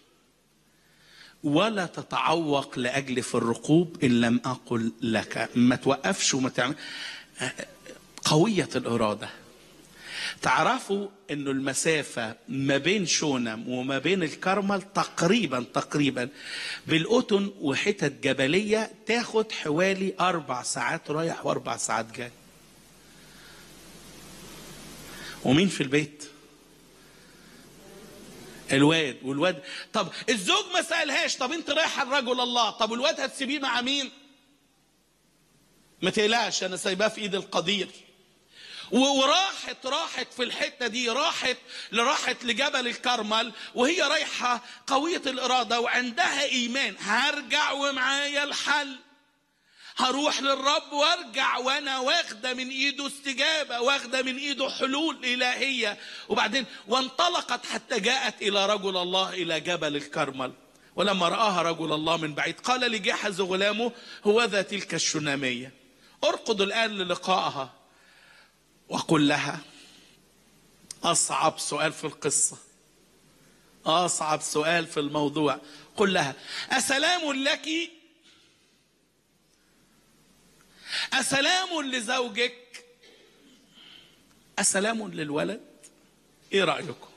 ولا تتعوق لاجل في الركوب ان لم اقل لك. ما توقفش وما تعمل. قوية الإرادة. تعرفوا انه المسافة ما بين شونم وما بين الكرمل تقريبا بالقطن وحتت جبلية تاخد حوالي 4 ساعات رايح و4 ساعات جاي. ومين في البيت؟ والواد. طب الزوج ما سألهاش طب انت رايحة لرجل الله، طب الواد هتسيبيه مع مين؟ ما تقلقش انا سايباه في ايد القدير. وراحت في الحتة دي، راحت لجبل الكرمل وهي رايحة قوية الإرادة وعندها إيمان، هرجع ومعايا الحل، هروح للرب وارجع وانا واخدة من ايده استجابة، واخدة من ايده حلول إلهية. وبعدين وانطلقت حتى جاءت إلى رجل الله إلى جبل الكرمل. ولما رآها رجل الله من بعيد قال لجحز غلامه هوذا تلك الشنامية، ارقد الآن للقائها وقل لها. أصعب سؤال في القصة، أصعب سؤال في الموضوع. قل لها أسلام لك؟ أسلام لزوجك؟ أسلام للولد؟ إيه رأيكم؟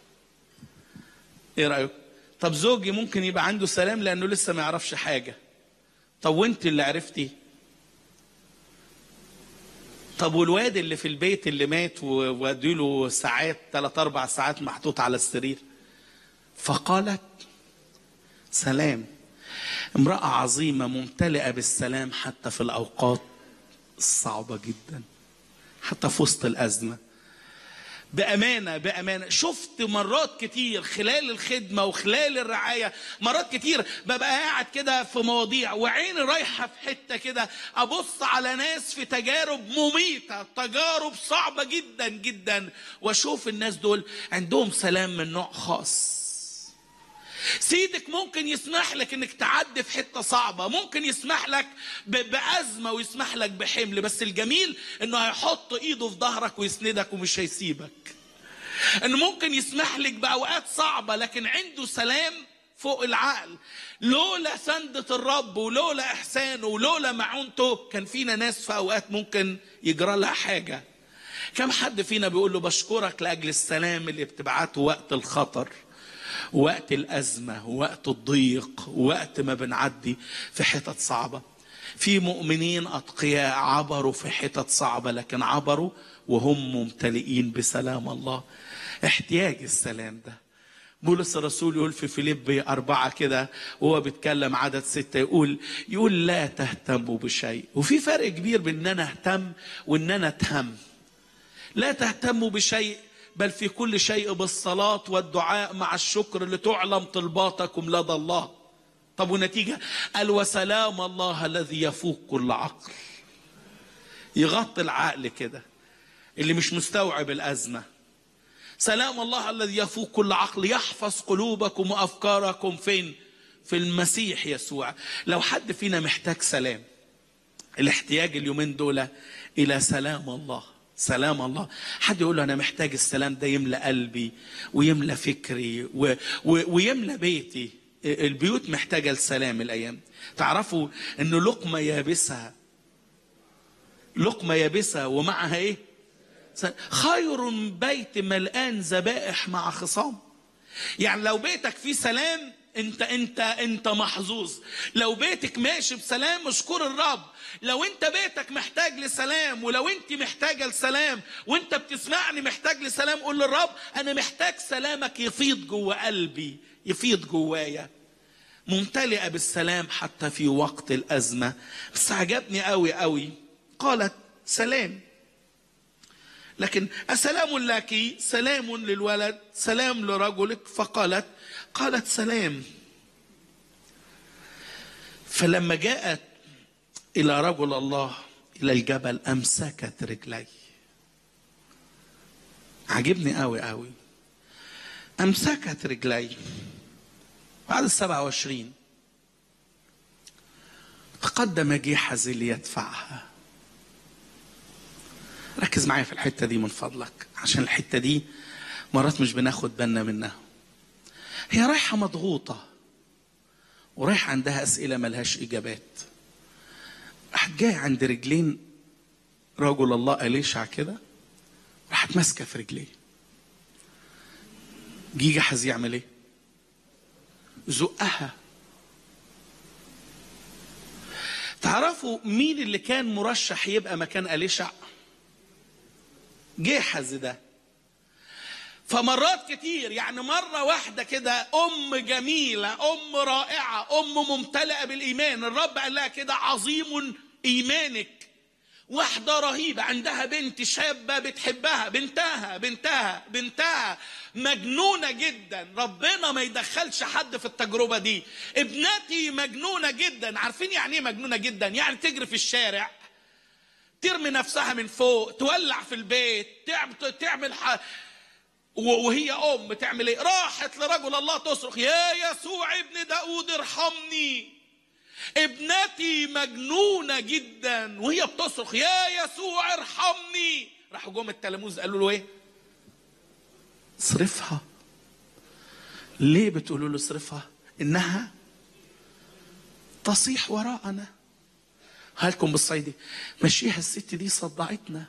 طب زوجي ممكن يبقى عنده سلام لأنه لسه ما يعرفش حاجة. طب وانت اللي عرفتي؟ طب والواد اللي في البيت اللي مات واديله ساعات 3-4 ساعات محطوط على السرير؟ فقالت سلام. امرأة عظيمة ممتلئة بالسلام حتى في الأوقات الصعبة جدا، حتى في وسط الأزمة. بأمانة شفت مرات كتير خلال الخدمة وخلال الرعاية، مرات كتير ببقى قاعد كده في مواضيع وعيني رايحة في حتة كده، أبص على ناس في تجارب مميتة، تجارب صعبة جدا جدا، وأشوف الناس دول عندهم سلام من نوع خاص. سيدك ممكن يسمح لك انك تعدي في حتة صعبة، ممكن يسمح لك بأزمة ويسمح لك بحمل، بس الجميل انه هيحط ايده في ظهرك ويسندك ومش هيسيبك. انه ممكن يسمح لك بأوقات صعبة لكن عنده سلام فوق العقل. لولا سندة الرب ولولا احسانه ولولا معونته كان فينا ناس في اوقات ممكن يجرى لها حاجة. كم حد فينا بيقول له بشكرك لأجل السلام اللي بتبعته وقت الخطر، وقت الأزمة، وقت الضيق، وقت ما بنعدي في حتت صعبة. في مؤمنين أتقياء عبروا في حتت صعبة لكن عبروا وهم ممتلئين بسلام الله. احتياج السلام ده. بولس الرسول يقول في فيليبي 4 كده وهو بيتكلم عدد 6 يقول لا تهتموا بشيء. وفي فرق كبير بين ان انا اهتم وان انا اتهم. لا تهتموا بشيء بل في كل شيء بالصلاة والدعاء مع الشكر لتعلم طلباتكم لدى الله. طب ونتيجة قال وسلام الله الذي يفوق كل عقل. يغطي العقل كده اللي مش مستوعب الأزمة. سلام الله الذي يفوق كل عقل يحفظ قلوبكم وأفكاركم فين؟ في المسيح يسوع. لو حد فينا محتاج سلام، الاحتياج اليومين دول إلى سلام الله. سلام الله. حد يقول له أنا محتاج السلام ده يملأ قلبي ويملأ فكري ويملأ بيتي. البيوت محتاجة السلام الأيام. تعرفوا أنه لقمة يابسة ومعها إيه؟ خير بيت ملآن ذبائح مع خصام. يعني لو بيتك فيه سلام انت محظوظ. لو بيتك ماشي بسلام اشكر الرب. لو انت بيتك محتاج لسلام، ولو انت محتاجه لسلام وانت بتسمعني محتاج لسلام، قول للرب انا محتاج سلامك يفيض جوه قلبي، يفيض جوايا، ممتلئه بالسلام حتى في وقت الازمه. بس عجبني قوي قوي، قالت سلام، لكن أسلام لك، سلام للولد، سلام لرجلك. قالت سلام. فلما جاءت إلى رجل الله إلى الجبل أمسكت رجلي. عجبني قوي قوي، أمسكت رجلي. بعد 27 تقدم جيحزي ليدفعها. ركز معايا في الحتة دي من فضلك، عشان الحتة دي مرات مش بناخد بالنا منها. هي رايحة مضغوطة ورايحة عندها أسئلة ملهاش إجابات. راحت جاية عند رجلين رجل الله أليشع كده، راحت ماسكة في رجليه. جيحز يعمل إيه؟ زقها. تعرفوا مين اللي كان مرشح يبقى مكان أليشع؟ جيحز ده. فمرات كتير، يعني مرة واحدة كده، أم جميلة، أم رائعة، أم ممتلئة بالإيمان، الرب قال لها كده عظيم إيمانك. واحدة رهيبة عندها بنت شابة بتحبها، بنتها مجنونة جدا. ربنا ما يدخلش حد في التجربة دي. ابنتي مجنونة جدا. عارفين يعني ايه مجنونة جدا؟ يعني تجري في الشارع، ترمي نفسها من فوق، تولع في البيت، تعمل وهي أم تعمل ايه؟ راحت لرجل الله تصرخ يا يسوع ابن داود ارحمني، ابنتي مجنونة جدا. وهي بتصرخ يا يسوع ارحمني، راحوا جم التلاميذ قالوا له ايه؟ اصرفها. ليه بتقولوا له اصرفها؟ انها تصيح وراءنا. هالكم بالصيدي مشيها، الست دي صدعتنا.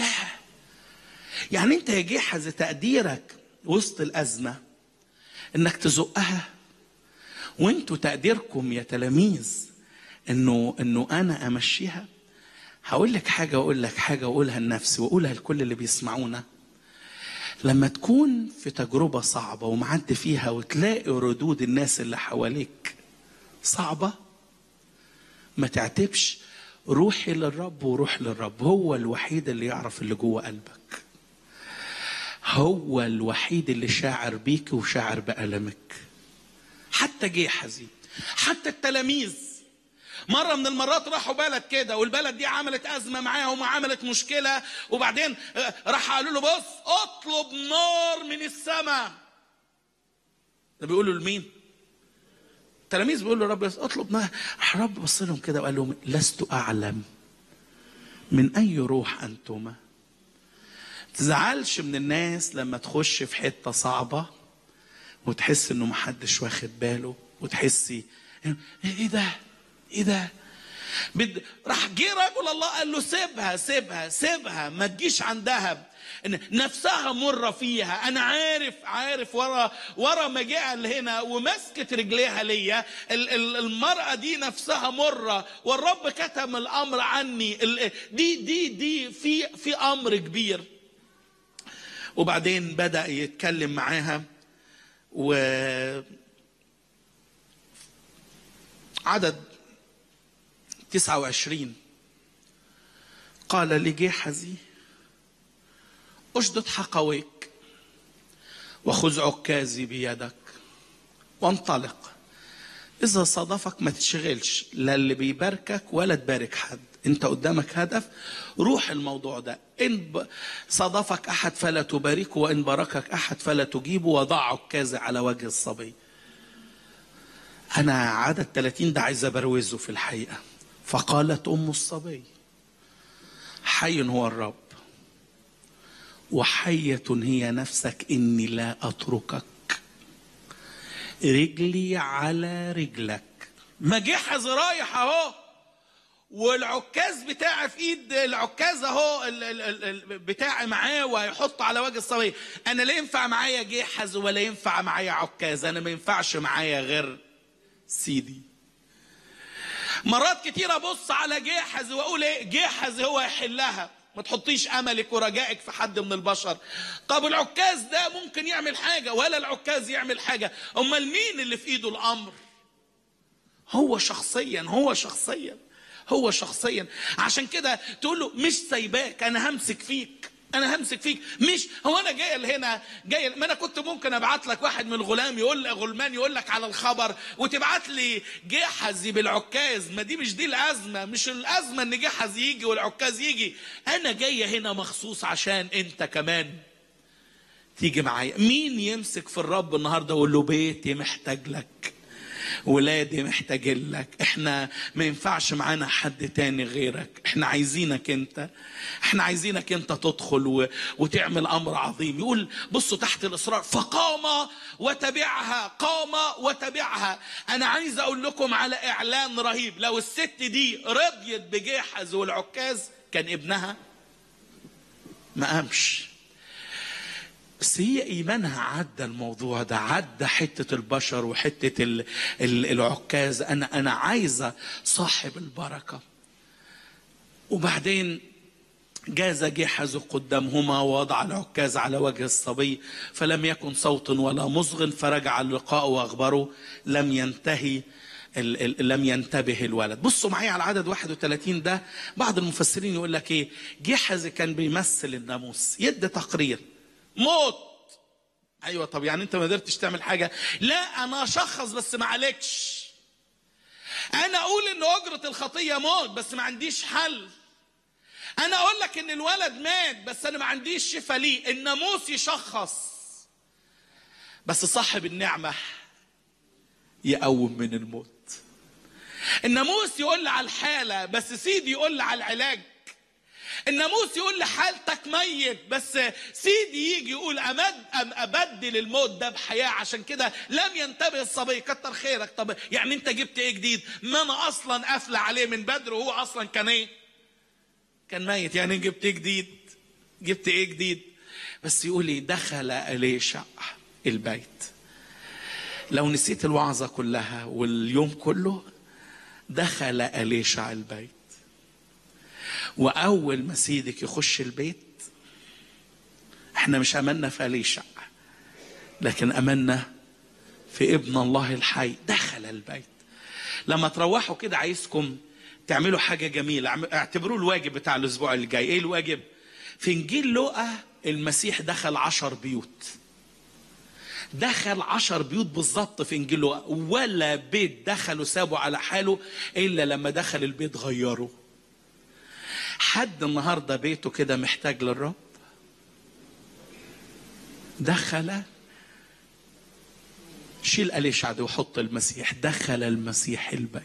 يعني انت يا جيحز تقديرك وسط الازمه انك تزقها، وانتوا تقديركم يا تلاميذ انه انا امشيها. هقول لك حاجه واقول لك حاجه واقولها لنفسي واقولها لكل اللي بيسمعونا. لما تكون في تجربه صعبه ومعدي فيها وتلاقي ردود الناس اللي حواليك صعبه، ما تعتبش، روحي للرب وروح للرب. هو الوحيد اللي يعرف اللي جوه قلبك، هو الوحيد اللي شاعر بيك وشاعر بألمك. حتى جيحزي، حتى التلاميذ مرة من المرات راحوا بلد كده، والبلد دي عملت أزمة معاهم وعملت مشكلة، وبعدين راح قالوا له بص اطلب نار من السماء. ده بيقولوا لمين؟ التلاميذ بيقولوا رب اطلب نار. راح رب بص لهم كده وقال لهم لست أعلم من أي روح أنتما. تزعلش من الناس لما تخش في حتة صعبة وتحس انه محدش واخد باله، وتحسي ايه ده راح جه رجل الله قال له سيبها ما تجيش عندها، نفسها مرة فيها. انا عارف ورا ما جه هنا ومسكت رجليها ليا، المرأة دي نفسها مرة، والرب كتم الامر عني. دي في امر كبير. وبعدين بدأ يتكلم معاها، عدد 29 قال لجيحزي اشدد حقويك وخذ عكازي بيدك وانطلق. إذا صادفك ما تشغلش، لا اللي بيباركك ولا تبارك حد. انت قدامك هدف، روح الموضوع ده. ان صادفك احد فلا تباركه، وان باركك احد فلا تجيبه، وضع عكازي على وجه الصبي. انا عدد 30 ده عايز ابروزه في الحقيقه. فقالت ام الصبي حي هو الرب وحية هي نفسك اني لا اتركك، رجلي على رجلك. ما جحز رايح اهو والعكاز بتاعي في ايد العكاز اهو، بتاعي معاه وهيحطه على وجه الصبي. انا لا ينفع معايا جحز ولا ينفع معايا عكاز، انا ما ينفعش معايا غير سيدي. مرات كتير ابص على جحز واقول ايه، جحز هو يحلها، ما تحطيش املك ورجائك في حد من البشر. طب العكاز ده ممكن يعمل حاجه ولا العكاز يعمل حاجه؟ امال مين اللي في ايده الامر؟ هو شخصيا، هو شخصيا، هو شخصيا. عشان كده تقول له مش سايباك، انا همسك فيك، انا همسك فيك. مش هو انا جاي لهنا، جاي ما انا كنت ممكن ابعت لك واحد من الغلام غلمان يقول لك على الخبر، وتبعت لي جحز بالعكاز. ما دي مش دي الازمه، مش الازمه ان جحز يجي والعكاز يجي. انا جايه هنا مخصوص عشان انت كمان تيجي معايا. مين يمسك في الرب النهارده ويقول له بيتي محتاج لك، ولادي محتاجين لك، احنا ما ينفعش معانا حد تاني غيرك، احنا عايزينك انت، احنا عايزينك انت تدخل وتعمل امر عظيم. يقول بصوا تحت الاصرار، فقام وتبعها، قام وتبعها. انا عايز اقول لكم على اعلان رهيب، لو الست دي رضيت بجحز والعكاز كان ابنها ما قامش. بس هي ايمانها عدى الموضوع ده، عدى حته البشر وحته العكاز. انا عايزه صاحب البركه. وبعدين جاز جحز قدامهما ووضع العكاز على وجه الصبي، فلم يكن صوت ولا مصغ، فرجع اللقاء واخبره لم ينتبه الولد. بصوا معايا على عدد 31 ده. بعض المفسرين يقول لك ايه، جحز كان بيمثل الناموس، يدي تقرير موت. ايوه طب يعني انت ما قدرتش تعمل حاجه؟ لا انا اشخص بس ما عليكش. انا اقول ان اجره الخطيه موت بس ما عنديش حل. انا اقول لك ان الولد مات بس انا ما عنديش شفاء ليه. الناموس يشخص بس صاحب النعمه يقوم من الموت. الناموس يقول لي على الحاله بس سيدي يقول لي على العلاج. الناموس يقول لي حالتك ميت بس سيدي يجي يقول ابدل الموت ده بحياه. عشان كده لم ينتبه الصبي. كتر خيرك. طب يعني انت جبت ايه جديد؟ ما انا اصلا قافله عليه من بدر وهو اصلا كان ايه؟ كان ميت. يعني جبت ايه جديد؟ جبت ايه جديد؟ بس يقول لي دخل إليشع البيت. لو نسيت الوعظه كلها واليوم كله، دخل إليشع البيت. واول ما سيدك يخش البيت، احنا مش امنا في إليشع لكن امنا في ابن الله الحي. دخل البيت. لما تروحوا كده عايزكم تعملوا حاجه جميله، اعتبروه الواجب بتاع الاسبوع اللي جاي. ايه الواجب؟ في انجيل لوقا المسيح دخل 10 بيوت. دخل 10 بيوت بالظبط في انجيل لوقا، ولا بيت دخلوا سابوا على حاله الا لما دخل البيت غيره. حد النهارده بيته كده محتاج للرب؟ دخل، شيل إليشع ده وحط المسيح. دخل المسيح البيت.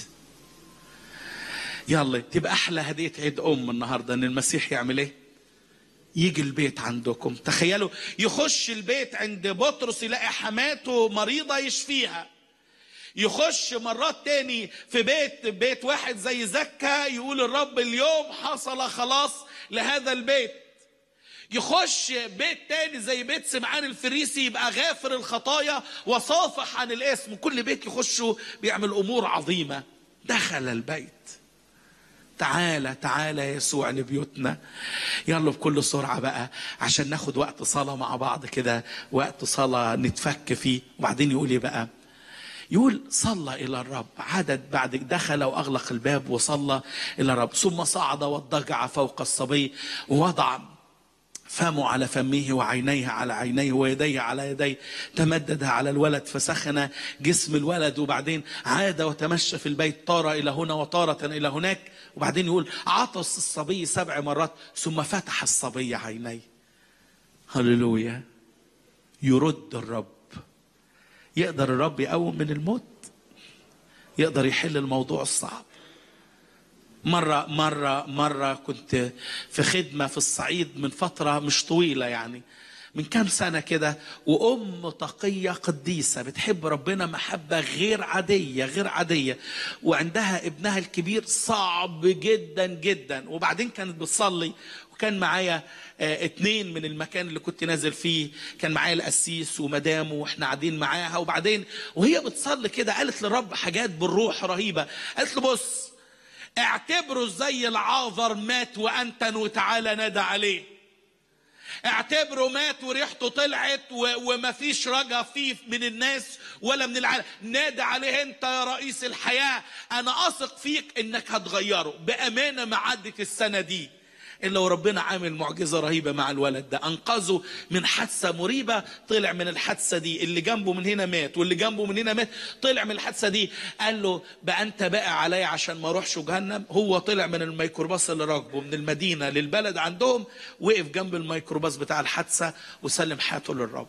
يلا تبقى احلى هديه عيد النهارده ان المسيح يعمل ايه؟ يجي البيت عندكم. تخيلوا يخش البيت عند بطرس يلاقي حماته مريضه يشفيها. يخش مرات تاني في بيت واحد زي زكا، يقول الرب اليوم حصل خلاص لهذا البيت. يخش بيت تاني زي بيت سمعان الفريسي، يبقى غافر الخطايا وصافح عن الاسم. كل بيت يخشه بيعمل امور عظيمه. دخل البيت. تعالى تعالى يسوع لبيوتنا. يلا بكل سرعة بقى عشان ناخد وقت صلاة مع بعض كده، وقت صلاة نتفك فيه. وبعدين يقول ايه بقى؟ يقول صلى إلى الرب. عدد بعد دخل وأغلق الباب وصلى إلى الرب، ثم صعد واضطجع فوق الصبي ووضع فمه على فمه وعينيه على عينيه ويديه على يديه، تمددها على الولد فسخن جسم الولد. وبعدين عاد وتمشى في البيت، طار إلى هنا وطارة إلى هناك. وبعدين يقول عطس الصبي 7 مرات ثم فتح الصبي عينيه. هللويا. يرد الرب. يقدر الرب يقوم من الموت، يقدر يحل الموضوع الصعب. مرة كنت في خدمة في الصعيد من فترة مش طويلة يعني، من كام سنة كده، وأم تقية قديسة بتحب ربنا محبة غير عادية غير عادية، وعندها ابنها الكبير صعب جدا جدا، وبعدين كانت بتصلي، وكان معايا 2 من المكان اللي كنت نازل فيه، كان معايا القسيس ومدامه واحنا قاعدين معاها، وبعدين وهي بتصلي كده قالت للرب حاجات بالروح رهيبة. قالت له بص، اعتبره زي العاذر مات وأنتن وتعالى نادى عليه. اعتبره مات وريحته طلعت ومفيش رجا فيه من الناس ولا من العالم. نادى عليه انت يا رئيس الحياة، انا اثق فيك انك هتغيره. بامانة ما عدت السنة دي الا وربنا عامل معجزة رهيبة مع الولد ده. انقذه من حادثة مريبة، طلع من الحادثة دي، اللي جنبه من هنا مات واللي جنبه من هنا مات، طلع من الحادثة دي. قال له بقى انت بقى عليا عشان ما اروحش جهنم. هو طلع من الميكروباص اللي راكبه من المدينة للبلد عندهم، وقف جنب الميكروباص بتاع الحادثة وسلم حياته للرب.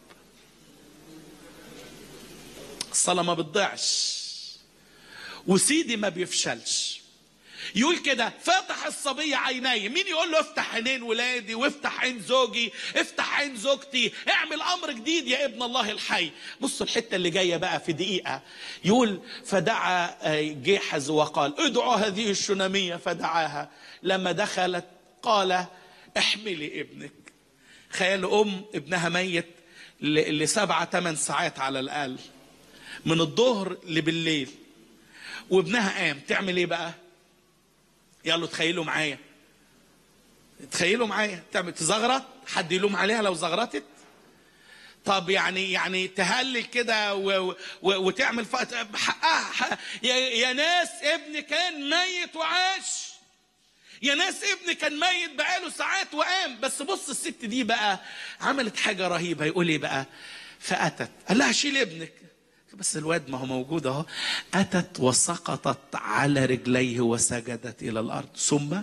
الصلاة ما بتضيعش وسيدي ما بيفشلش. يقول كده فتح الصبي عيني. مين يقول له افتح عينين ولادي وافتح عين زوجي، افتح عين زوجتي، اعمل امر جديد يا ابن الله الحي. بصوا الحته اللي جايه بقى في دقيقه. يقول فدعا جيحز وقال ادعوا هذه الشناميه، فدعاها. لما دخلت قال احملي ابنك. خيال ابنها ميت ل7 8 ساعات على الاقل، من الظهر لبالليل، وابنها قام. تعمل ايه بقى؟ يلا تخيلوا معايا، تخيلوا معايا، تعمل تزغرط؟ حد يلوم عليها لو زغرطت؟ طب يعني تهلل كده وتعمل حقها. يا ناس ابني كان ميت وعاش، يا ناس ابني كان ميت بقاله ساعات وقام. بس بص الست دي بقى عملت حاجة رهيبة. يقول ايه بقى؟ فأتت قال لها شيل ابنك، بس الواد ما هو موجود اهو. أتت وسقطت على رجليه وسجدت إلى الأرض، ثم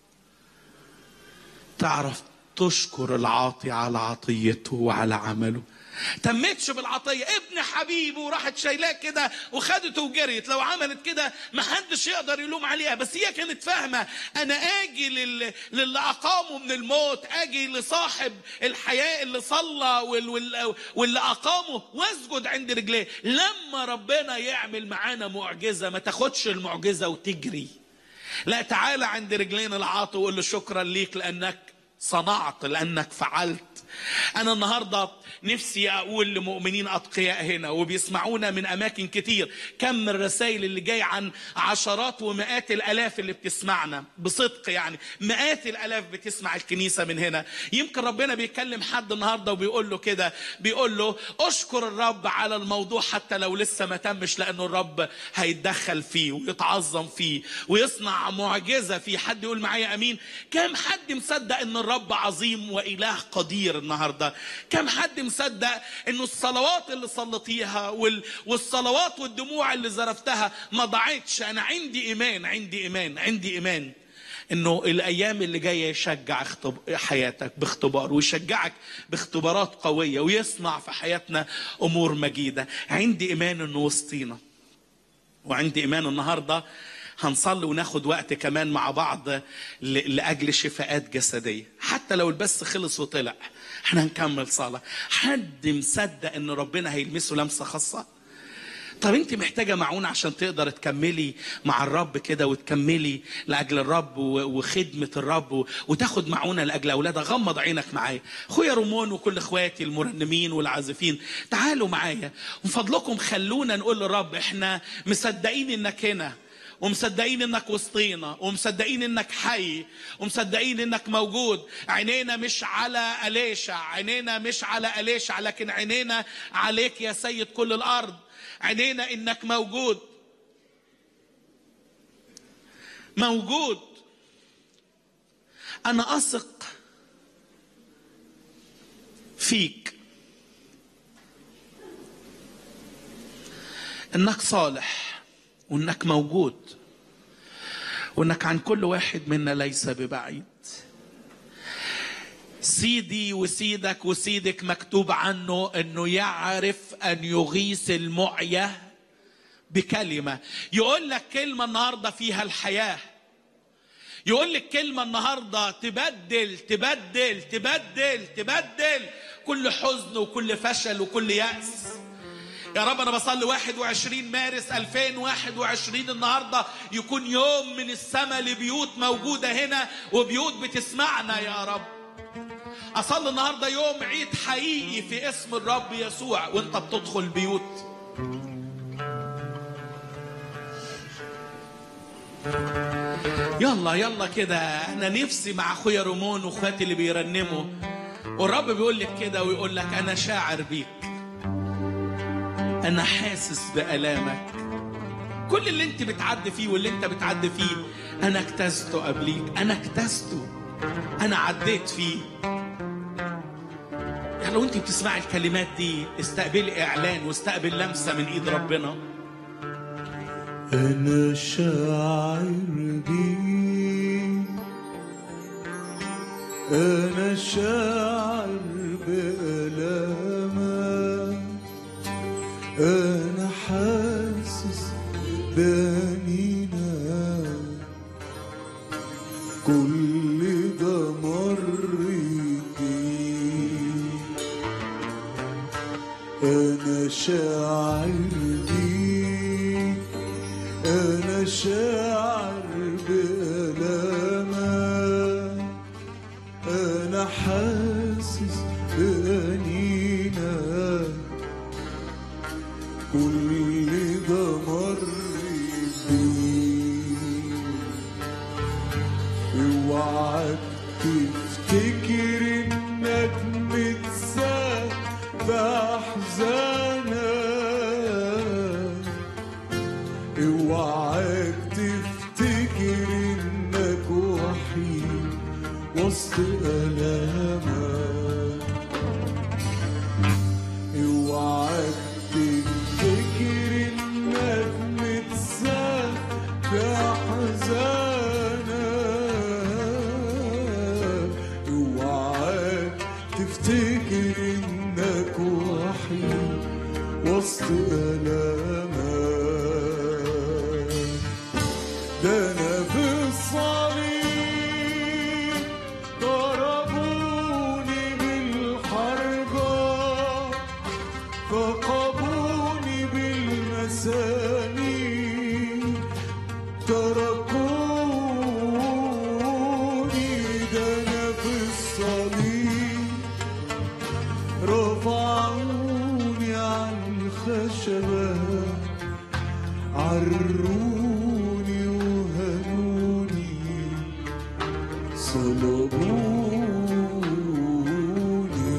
تعرف تشكر العاطي على عطيته وعلى عمله. تمتش بالعطية، ابن حبيبه وراحت شايلاه كده وخدته وجريت. لو عملت كده ما حدش يقدر يلوم عليها، بس هي كانت فاهمة انا اجي للي اقامه من الموت، اجي لصاحب الحياة اللي صلى واللي اقامه واسجد عند رجليه. لما ربنا يعمل معانا معجزة ما تاخدش المعجزة وتجري، لا، تعالى عند رجلين العاطي وقول له شكرا ليك لانك صنعت، لانك فعلت. أنا النهاردة نفسي أقول لمؤمنين أتقياء هنا وبيسمعونا من أماكن كتير، كم الرسائل اللي جاي عن عشرات ومئات الآلاف اللي بتسمعنا بصدق، يعني مئات الآلاف بتسمع الكنيسة من هنا. يمكن ربنا بيكلم حد النهاردة وبيقول له كده، بيقول له أشكر الرب على الموضوع حتى لو لسه ما تمش، لأنه الرب هيتدخل فيه ويتعظم فيه ويصنع معجزة فيه. حد يقول معايا أمين؟ كم حد مصدق أن الرب عظيم وإله قدير النهاردة؟ كم حد مصدق انه الصلوات اللي صليتيها والصلوات والدموع اللي زرفتها ما ضاعتش؟ انا عندي ايمان انه الايام اللي جايه يشجع حياتك باختبار، ويشجعك باختبارات قويه، ويصنع في حياتنا امور مجيده. عندي ايمان انه وسطينا، وعندي ايمان النهارده هنصلي وناخد وقت كمان مع بعض لأجل شفاءات جسدية. حتى لو البث خلص وطلع احنا هنكمل صلاة. حد مصدق ان ربنا هيلمسه لمسة خاصة؟ طب انت محتاجة معونة عشان تقدر تكملي مع الرب كده، وتكملي لأجل الرب وخدمة الرب، وتاخد معونة لأجل أولادها. غمض عينك معايا اخويا رومون وكل اخواتي المرنمين والعازفين، تعالوا معايا ومن فضلكم خلونا نقول للرب احنا مصدقين انك هنا، ومصدقين انك وسطينا، ومصدقين انك حي، ومصدقين انك موجود. عينينا مش على أليشع، لكن عينينا عليك يا سيد كل الارض. عينينا انك موجود. انا اثق فيك انك صالح، وانك موجود، وانك عن كل واحد منا ليس ببعيد. سيدي وسيدك وسيدك مكتوب عنه انه يعرف ان يغيث المعيا بكلمة. يقول لك كلمة النهاردة فيها الحياة، يقول لك كلمة النهاردة تبدل تبدل تبدل تبدل كل حزن وكل فشل وكل يأس. يا رب أنا بصلي 21 مارس 2021 النهاردة يكون يوم من السماء لبيوت موجودة هنا وبيوت بتسمعنا يا رب. أصلي النهاردة يوم عيد حقيقي في اسم الرب يسوع وانت بتدخل بيوت. يلا يلا كده، أنا نفسي مع أخويا رومون وأخواتي اللي بيرنموا، والرب بيقول لك كده ويقول لك أنا شاعر بيك، أنا حاسس بألامك، كل اللي أنت بتعدي فيه واللي أنت بتعدي فيه أنا اجتزته قبليك، أنا اجتزته، أنا عديت فيه. يعني لو أنت بتسمعي الكلمات دي استقبلي إعلان واستقبل لمسة من إيد ربنا. أنا شاعر بيك، أنا شاعر بألامك، أنا حاسس بأنينك، كل ده مر بيك. أنا شاعر بيك، أنا شاعر بألامك، أنا حاسس بأنينك، كل ده مر بيك. اوعاك تفتكر انك متساب بأحزانك، اوعاك تفتكر انك وحيد وسط ألامك، اوعاك تفتكر انك متساب بأحزانك، اوعاك تفتكر انك وحيد وسط ألامك. ده أنا في الصليب ضربوني بالحربة، ثقبوني بالمسامير، تركوني. ده أنا في الصليب رفعوني عن الخشبة، عروني وهنوني، صلبوني.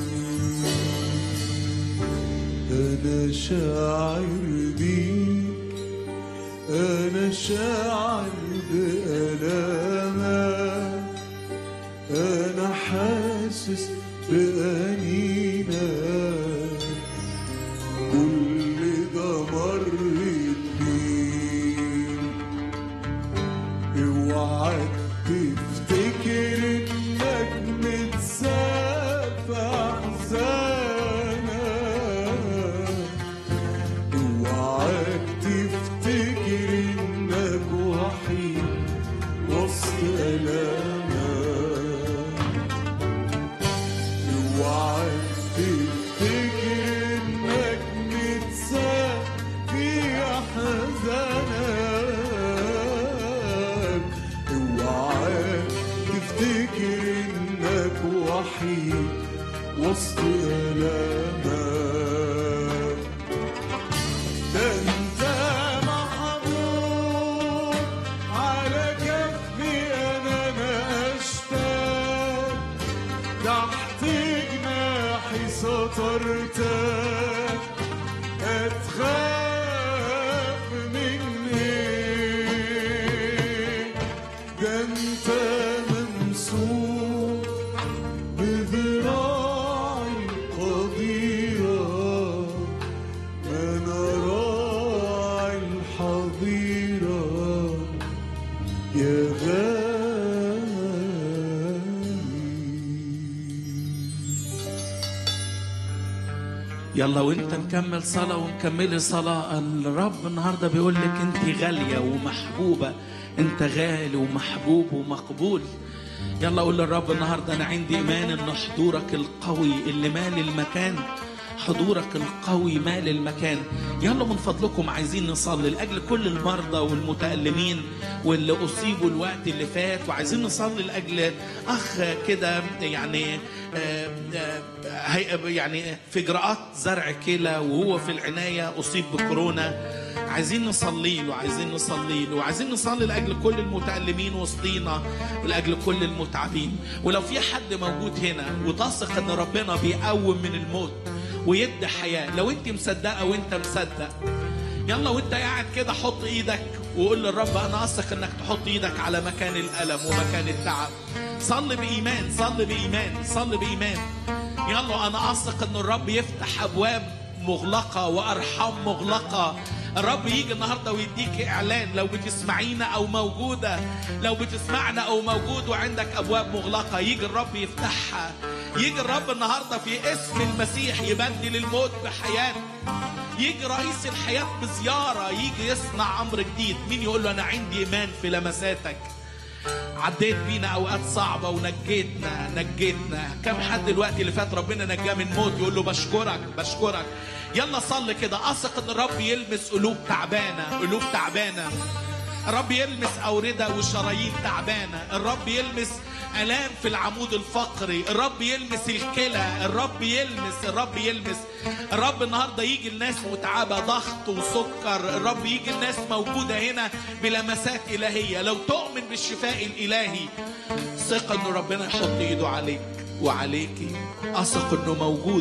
أنا شاعر بيك، أنا شاعر بألامك، أنا حاسس بأنينك، كل ده مر بيك. اوعاك تفتكر انك متساب في احزانك، اوعاك تفتكر انك وحيد وسط ألامك، اوعاك تفتكر انك متساب في احزانك، اوعاك تفتكر انك وحيد وسط ألامك. ده انت محبوب على كفي، انا اشتاق تحت جناحي سترتك، أتخاف من إيه؟ ده أنت ممسوك بذراعي القديرة، أنا راعي الحظيرة يا غالي. يلا وانت مكمل صلاة ومكملي صلاة، الرب النهاردة بيقول لك انت غالية ومحبوبة انت غالي ومحبوب ومقبول. يلا قول للرب النهاردة أنا عندي إيمان إن حضورك القوي اللي مال المكان، حضورك القوي مال المكان. يلا من فضلكم عايزين نصلي لأجل كل المرضى والمتألمين واللي أصيبوا الوقت اللي فات، وعايزين نصلي لأجل أخ كده يعني في إجراءات زرع كلى وهو في العناية أصيب بكورونا. عايزين نصلي له، وعايزين نصلي لأجل كل المتألمين وسطينا ولأجل كل المتعبين. ولو في حد موجود هنا وتثق ان ربنا بيقوم من الموت ويدي حياة، لو انت مصدقة وانت مصدق، يلا وانت قاعد كده حط ايدك وقول للرب انا اثق انك تحط ايدك على مكان الألم ومكان التعب. صلي بإيمان. يلا انا اثق ان الرب يفتح ابواب مغلقة وارحام مغلقة. الرب يجي النهاردة ويديك إعلان. لو بتسمعينا أو موجودة، لو بتسمعنا أو موجود وعندك أبواب مغلقة، يجي الرب يفتحها. يجي الرب النهاردة في اسم المسيح يبدل الموت بحياة. يجي رئيس الحياة بزيارة، يجي يصنع أمر جديد. مين يقول له أنا عندي إيمان في لمساتك؟ عديت بينا أوقات صعبة ونجيتنا. كم حد الوقت اللي فات ربنا نجاه من موت يقول له بشكرك. يلا صلي كده، أثق إن الرب يلمس قلوب تعبانة. الرب يلمس أوردة وشرايين تعبانة. الرب يلمس ألام في العمود الفقري. الرب يلمس الكلى. الرب يلمس. الرب النهاردة يجي الناس متعبة ضغط وسكر. الرب يجي الناس موجودة هنا بلمسات إلهية. لو تؤمن بالشفاء الإلهي، ثق إنه ربنا يحط إيده عليك وعليكي. أثق إنه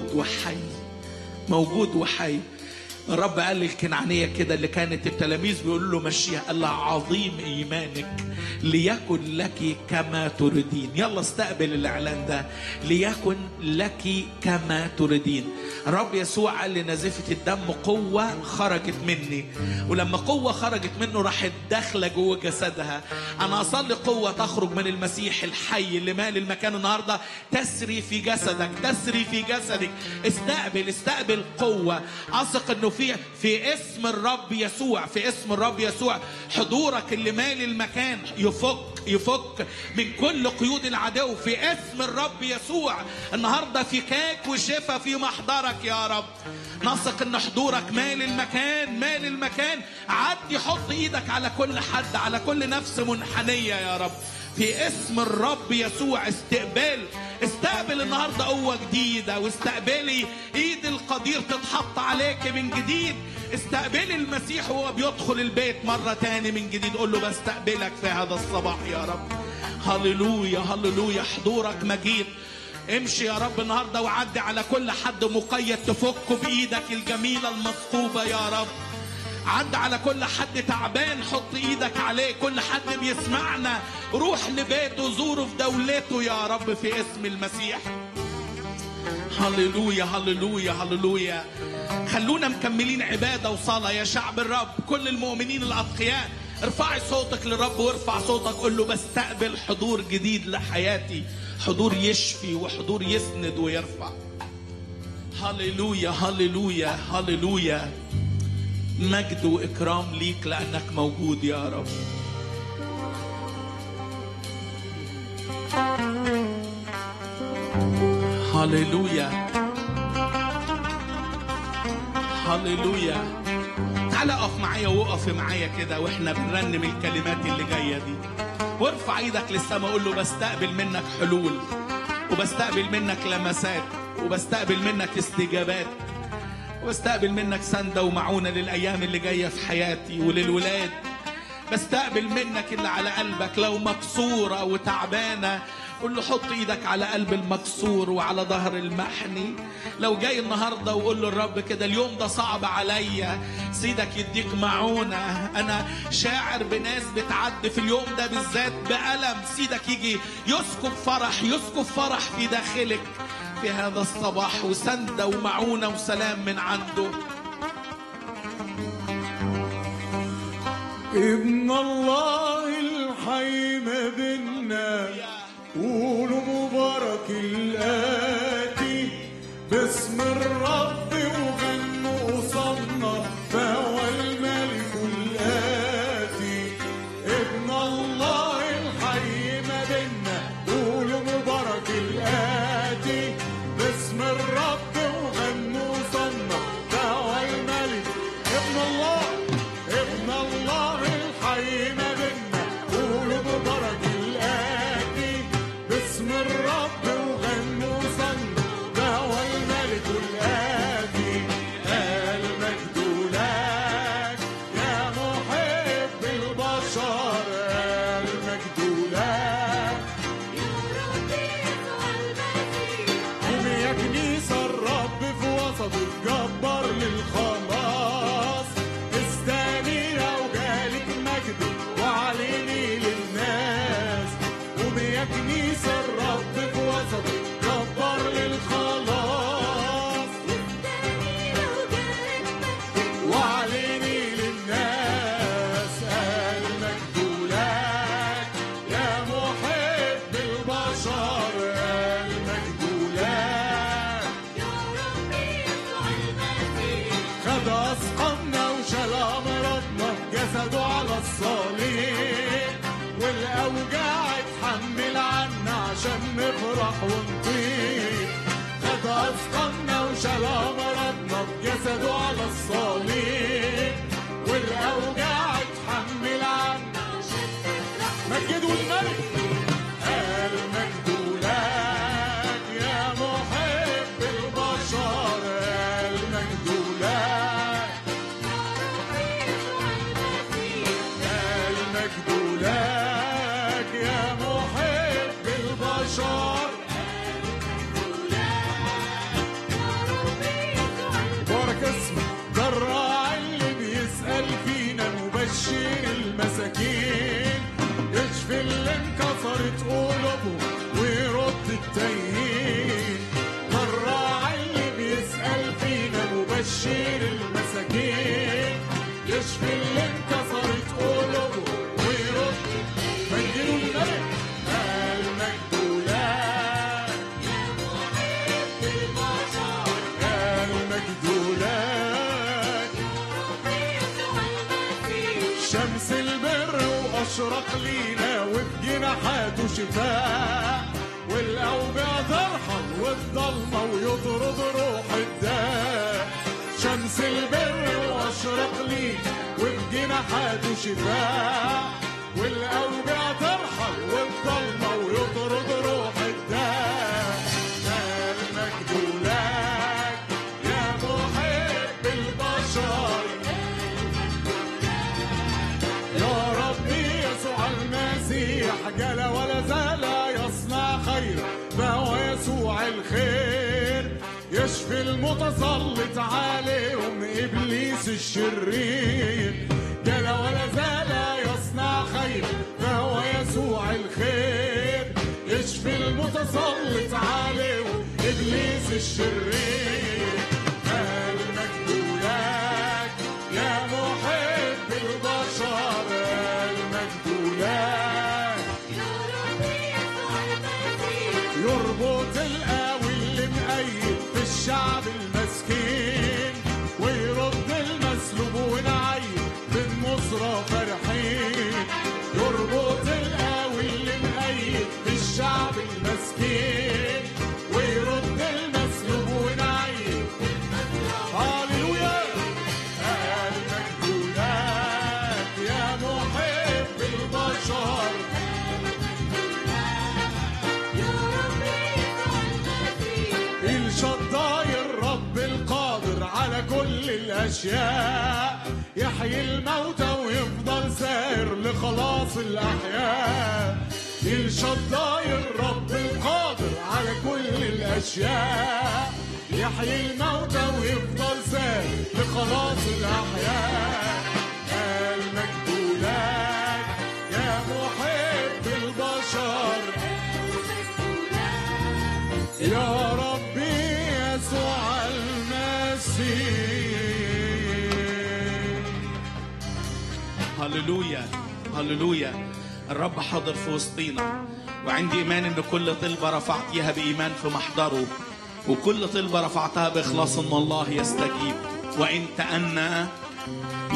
موجود وحي. الرب قال للكنعانية كده اللي كانت التلاميذ بيقولوا له مشيها، قال لها عظيم إيمانك ليكن لك كما تريدين. يلا استقبل الإعلان ده، ليكن لك كما تريدين. الرب يسوع قال لنازفة الدم قوة خرجت مني، ولما قوة خرجت منه راحت داخلة جوه جسدها. أنا أصلي قوة تخرج من المسيح الحي اللي مال المكان النهاردة تسري في جسدك. استقبل قوة. أثق إنه في اسم الرب يسوع حضورك اللي مال المكان يفك من كل قيود العدو في اسم الرب يسوع. النهارده فكاك وشفا في محضرك يا رب. نثق ان حضورك مال المكان. عدي حط ايدك على كل حد، على كل نفس منحنية يا رب في اسم الرب يسوع. استقبل النهارده قوة جديدة، واستقبلي ايد القدير تتحط عليك من جديد. استقبلي المسيح وهو بيدخل البيت مرة تاني من جديد. قول له بستقبلك في هذا الصباح يا رب. هللويا. حضورك مجيد. امشي يا رب النهارده وعدي على كل حد مقيد تفكه بايدك الجميلة المثقوبة يا رب. عد على كل حد تعبان حط ايدك عليه. كل حد بيسمعنا روح لبيته، زوره في دولته يا رب في اسم المسيح. هللويا. خلونا مكملين عبادة وصلاة يا شعب الرب. كل المؤمنين الأتقياء ارفعي صوتك للرب وارفع صوتك. قل له بستقبل حضور جديد لحياتي، حضور يشفي وحضور يسند ويرفع. هللويا. مجد وإكرام ليك لأنك موجود يا رب. هللويا. تعال اقف معايا وقف معايا كده واحنا بنرنم الكلمات اللي جايه دي، وارفع ايدك للسماء. قول له بستقبل منك حلول، وبستقبل منك لمسات، وبستقبل منك استجابات، وبستقبل منك سندة ومعونة للأيام اللي جاية في حياتي وللولاد. بستقبل منك اللي على قلبك. لو مكسورة وتعبانة قل له حط ايدك على قلب المكسور وعلى ظهر المحني. لو جاي النهاردة وقول له الرب كده اليوم ده صعب عليا، سيدك يديك معونة. انا شاعر بناس بتعدي في اليوم ده بالذات بألم، سيدك يجي يسكب فرح في داخلك في هذا الصباح، وسندة ومعونة وسلام من عنده. ابن الله الحي ما بينا، قولوا مبارك الآتي باسم الرب وغنوا قصادنا، فهو الملك الآتي. ابن عشان نفرح ونطير، خد أثقالنا وشال أمراضنا بجسده على الصليب، والأوجاع اتحمل عنا عشان نفرح. مجدوا الملك. المجد لك يا محب البشر، المجد لك، المجد لك يا محب البشر. بارك اسمك. ده الراعي اللي بيسأل فينا، مبشر المساكين، يشفي اللي انكسرت قلوبهم ويرد التايهين. ده الراعي اللي بيسأل فينا، مبشر المساكين، يشفي اللي انكسرت قلوبهم ويرد. مجدوا الملك. المجد لك يا محب البشر، المجد لك شمس البر وأشرق لينا، وفي جناحاته شفاء، والأوجاع ترحل والضلمة ويطرد روح الداء. شمس البر وأشرق لينا، وفي جناحاته شفاء، والأوجاع ترحل والضلمة ويطرد روح الداء. المجد لك يا محب البشر، يا ربي يسوع المسيح، جل ولا زال يصنع خير، فهو يسوع الخير، يشفي المتسلط عليهم إبليس الشرير. جل ولا زال يصنع خير، فهو يسوع الخير، يشفي المتسلط عليهم إبليس الشرير. المجد لك يا محب البشر، المجد لك يا ربي يسوع المسيح، يربط القوي اللي مقيد في الشعب المسكين، ويرد المسلوب ونعيد بالنصرة فرحين. يربط القوي اللي مقيد في الشعب المسكين، ويرد المسلوب ونعيد. هاليلويا. المجد لك يا محب البشر، يا ربي يسوع المسيح، الشداي الرب القادر على كل الأشياء، يحيي الموتى ويفضل سائر لخلاص الأحياء. الشداي الرب القادر على كل الأشياء، يحيي الموتى ويفضل سائر لخلاص الأحياء. المجد لك يا محب البشر، يا ربي يسوع المسيح. هللويا هللويا. الرب حاضر في وسطينا، وعندي إيمان إن كل طلبة رفعتيها بإيمان في محضره، وكل طلبة رفعتها بإخلاص إن الله يستجيب، وإن تأنى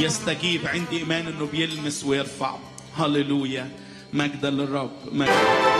يستجيب. عندي إيمان إنه بيلمس ويرفع. هللويا. مجدا للرب. مجدا.